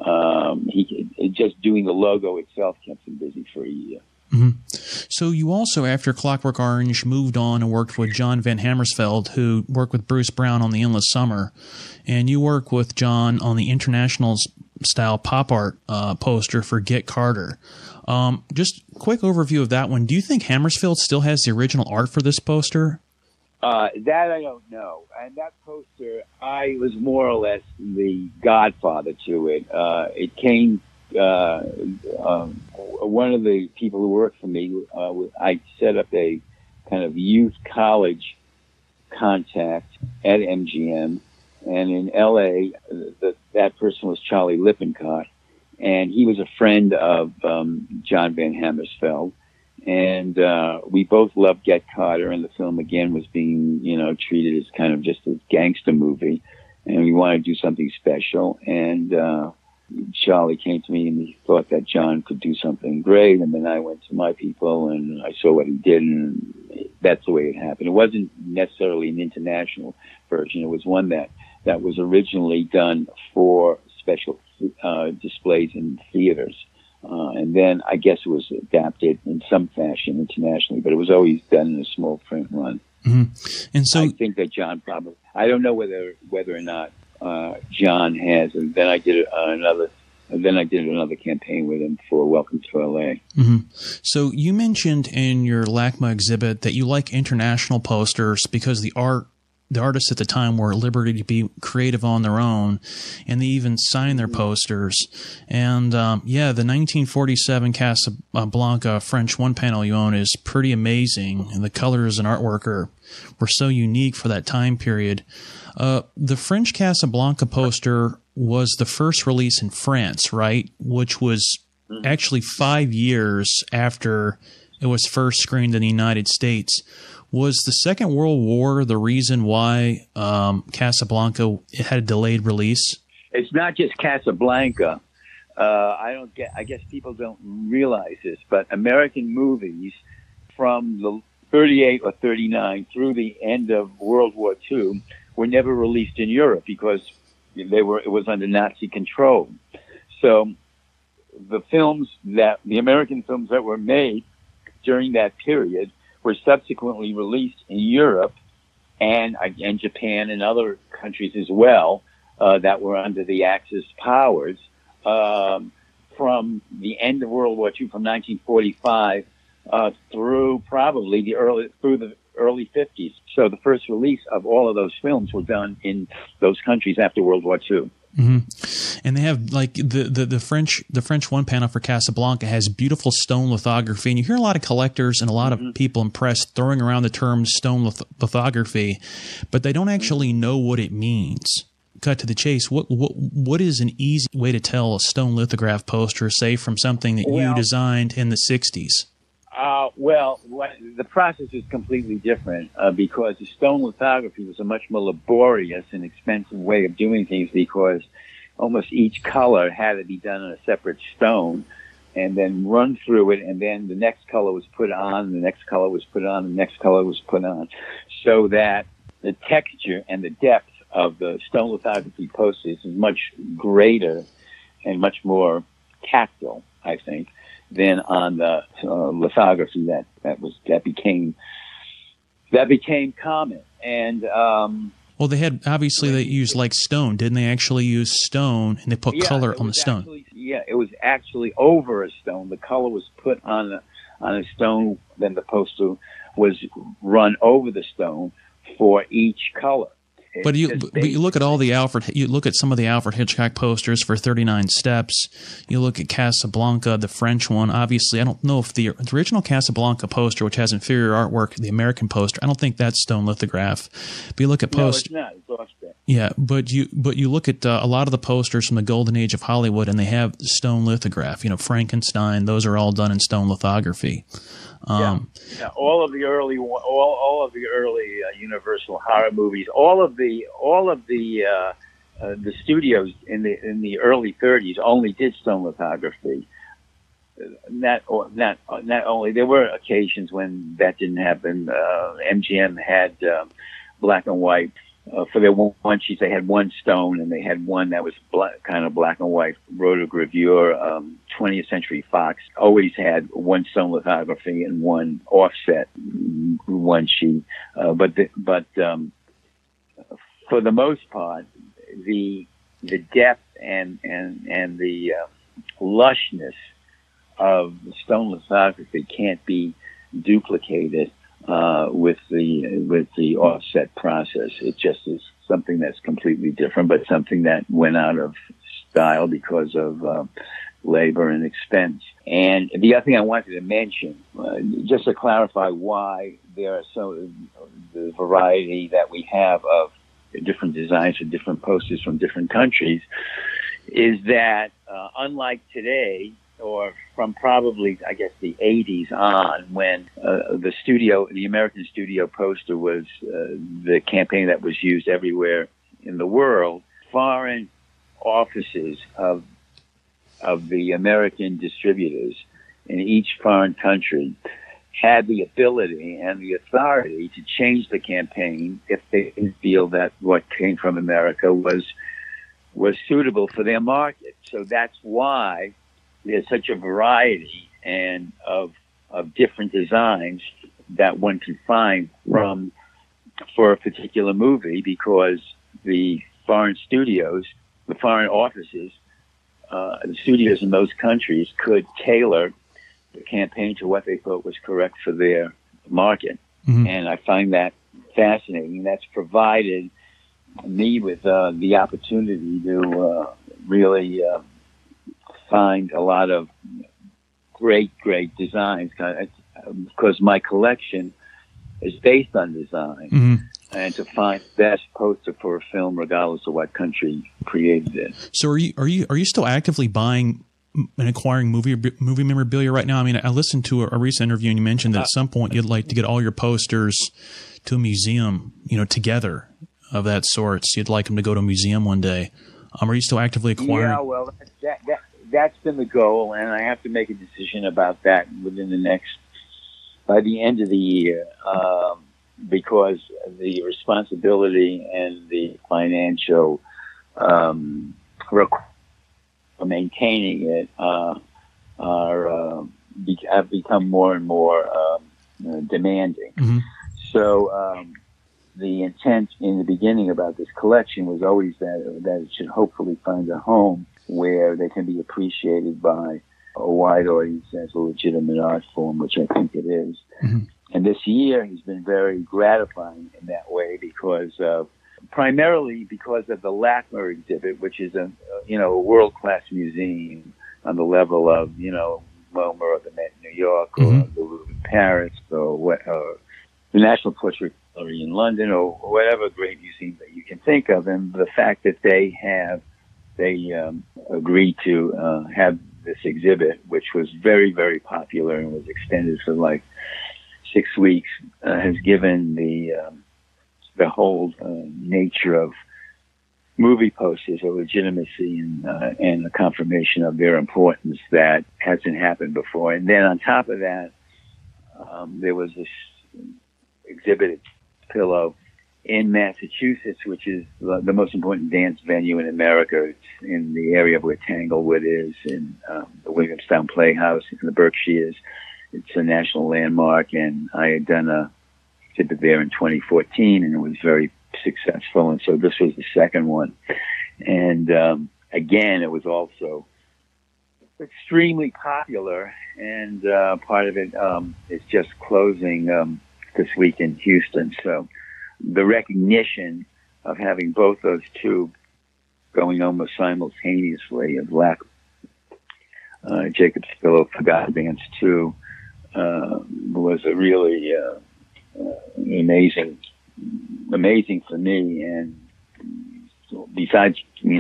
Just doing the logo itself kept him busy for a year. Mm-hmm. So you also, after Clockwork Orange, moved on and worked with John Van Hammersveld, who worked with Bruce Brown on The Endless Summer, and you work with John on the international style pop art poster for Get Carter. Just quick overview of that one. Do you think Hammersveld still has the original art for this poster? That I don't know. And that poster, I was more or less the godfather to it. It came, one of the people who worked for me, I set up a kind of youth college contact at MGM. And in L.A., that person was Charlie Lippincott. And he was a friend of John Van Hammersveld. And we both loved Get Carter, and the film, again, was being, treated as kind of just a gangster movie. And we wanted to do something special. And Charlie came to me, and he thought that John could do something great. And then I went to my people, and I saw what he did, and that's the way it happened. It wasn't necessarily an international version. It was one that was originally done for special displays in theaters. And then I guess it was adapted in some fashion internationally, but it was always done in a small print run. Mm-hmm. And so I think that John probably, I don't know whether or not John has, and then I did another campaign with him for Welcome to LA. Mm-hmm. So you mentioned in your LACMA exhibit that you like international posters because the artists at the time were at liberty to be creative on their own, and they even signed their posters. And the 1947 Casablanca French one-panel you own is pretty amazing, and the colors and artwork were so unique for that time period. The French Casablanca poster was the first release in France, right? Which was actually 5 years after it was first screened in the United States. Was the Second World War the reason why Casablanca had a delayed release? It's not just Casablanca. I guess people don't realize this, but American movies from the 38 or 39 through the end of World War II were never released in Europe because it was under Nazi control. So the American films that were made during that period were subsequently released in Europe and Japan and other countries as well that were under the Axis powers from the end of World War II, from 1945 through probably the early 50s. So the first release of all of those films were done in those countries after World War II. Mm-hmm. And they have like the French one panel for Casablanca has beautiful stone lithography, and you hear a lot of collectors and a lot of people impressed throwing around the term stone lithography, but they don't actually know what it means. Cut to the chase. What is an easy way to tell a stone lithograph poster, say from something that you designed in the 60s? The process is completely different because the stone lithography was a much more laborious and expensive way of doing things because almost each color had to be done on a separate stone and then run through it, and then the next color was put on, and the next color was put on, and the next color was put on, so that the texture and the depth of the stone lithography posters is much greater and much more tactile, I think, than on the lithography that became common. And well, they had they used like stone, didn't they? Actually use stone, and they put color on the stone. It was actually over a stone. The color was put on a stone. Then the poster was run over the stone for each color. But you look at some of the Alfred Hitchcock posters for 39 Steps. You look at Casablanca, the French one. Obviously, I don't know if the original Casablanca poster, which has inferior artwork, the American poster, I don't think that's stone lithograph. But you look at No, it's not. It's offset. Yeah, but you look at a lot of the posters from the golden age of Hollywood, and they have stone lithograph. Frankenstein; those are all done in stone lithography. All of the early Universal horror movies, all of the studios in the early 30s only did stone lithography. Not only there were occasions when that didn't happen. MGM had black and white. For their one sheet, they had one stone, and they had one that was kind of black and white rotogravure. 20th Century Fox always had one stone lithography and one offset, one sheet. But for the most part, the depth and the lushness of the stone lithography can't be duplicated with the offset process. It just is something that's completely different, but something that went out of style because of labor and expense. And the other thing I wanted to mention, just to clarify why there are the variety that we have of different designs for different posters from different countries, is that unlike today, or from probably, I guess, the 80s on, when the American studio poster was the campaign that was used everywhere in the world, foreign offices of the American distributors in each foreign country had the ability and the authority to change the campaign if they didn't feel that what came from America was suitable for their market. So that's why there's such a variety and of different designs that one can find for a particular movie, because the foreign studios, the foreign offices, the studios in those countries could tailor the campaign to what they thought was correct for their market. Mm-hmm. And I find that fascinating. That's provided me with the opportunity to really find a lot of great designs, because my collection is based on design. Mm-hmm. And to find the best poster for a film, regardless of what country created it. So are you still actively buying in acquiring movie memorabilia right now? I mean, I listened to a recent interview and you mentioned that at some point you'd like to get all your posters to a museum, together of that sort. So you'd like them to go to a museum one day. Are you still actively acquiring? Yeah, well, that's been the goal, and I have to make a decision about that by the end of the year, because the responsibility and the financial maintaining it have become more and more demanding. Mm-hmm. So the intent in the beginning about this collection was always that it should hopefully find a home where they can be appreciated by a wide audience as a legitimate art form, which I think it is. Mm-hmm. And this year has been very gratifying in that way primarily because of the Lackmer exhibit, which is a world-class museum on the level of, MoMA or the Met in New York or mm-hmm. the Louvre in Paris or the National Portrait Gallery in London or whatever great museum that you can think of. And the fact that they agreed to have this exhibit, which was very, very popular and was extended for like 6 weeks, has given the whole nature of movie posters a legitimacy and a confirmation of their importance that hasn't happened before. And then on top of that, there was this exhibit at Pillow in Massachusetts, which is the most important dance venue in America. It's in the area where Tanglewood is, in the Williamstown Playhouse in the Berkshires. It's a national landmark, and I had done a exhibit there in 2014, and it was very successful. And so this was the second one. And again, it was also extremely popular, and part of it is just closing this week in Houston. So the recognition of having both those two going almost simultaneously of Jacob's Pillow Forgotten Dance 2 was a really amazing for me, and besides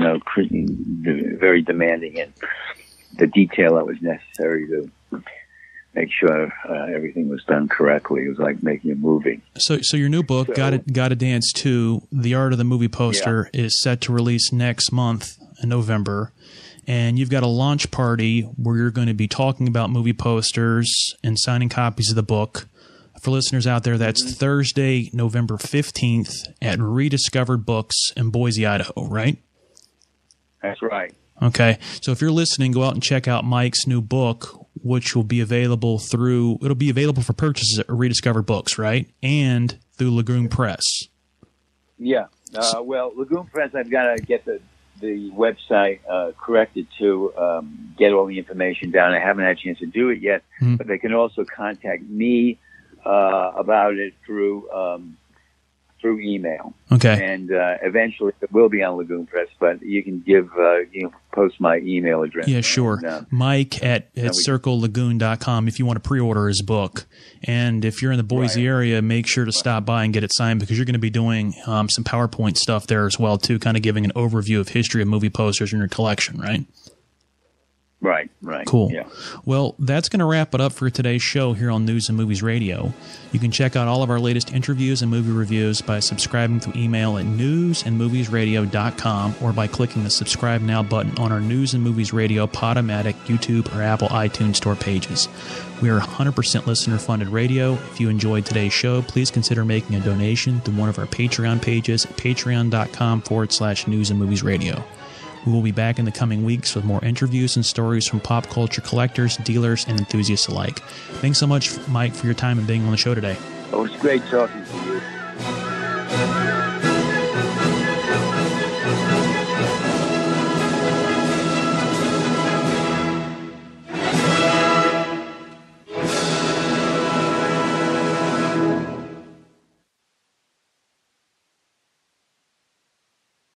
very demanding in the detail that was necessary to make sure everything was done correctly. It was like making a movie. So your new book, Gotta Dance 2, The Art of the Movie Poster, is set to release next month in November. And you've got a launch party where you're going to be talking about movie posters and signing copies of the book. For listeners out there, that's Thursday, November 15th at Rediscovered Books in Boise, Idaho, right? That's right. Okay. So if you're listening, go out and check out Mike's new book, which will be available for purchase at Rediscovered Books, right? And through Lagoon Press. Yeah. Well, Lagoon Press, I've got to get the website corrected to get all the information down. I haven't had a chance to do it yet, but they can also contact me about it through email. Okay. And eventually it will be on Lagoon Press, but you can post my email address. Yeah, sure. And, Mike at circlelagoon.com if you want to pre-order his book. And if you're in the Boise area, make sure to stop by and get it signed, because you're going to be doing some PowerPoint stuff there as well, too, kind of giving an overview of history of movie posters in your collection, right? Right. Cool. Yeah. Well, that's going to wrap it up for today's show here on News and Movies Radio. You can check out all of our latest interviews and movie reviews by subscribing through email at newsandmoviesradio.com or by clicking the Subscribe Now button on our News and Movies Radio Podomatic, YouTube, or Apple iTunes Store pages. We are 100% listener-funded radio. If you enjoyed today's show, please consider making a donation through one of our Patreon pages at patreon.com/News and Movies Radio. We will be back in the coming weeks with more interviews and stories from pop culture collectors, dealers, and enthusiasts alike. Thanks so much, Mike, for your time and being on the show today. It was great talking to you.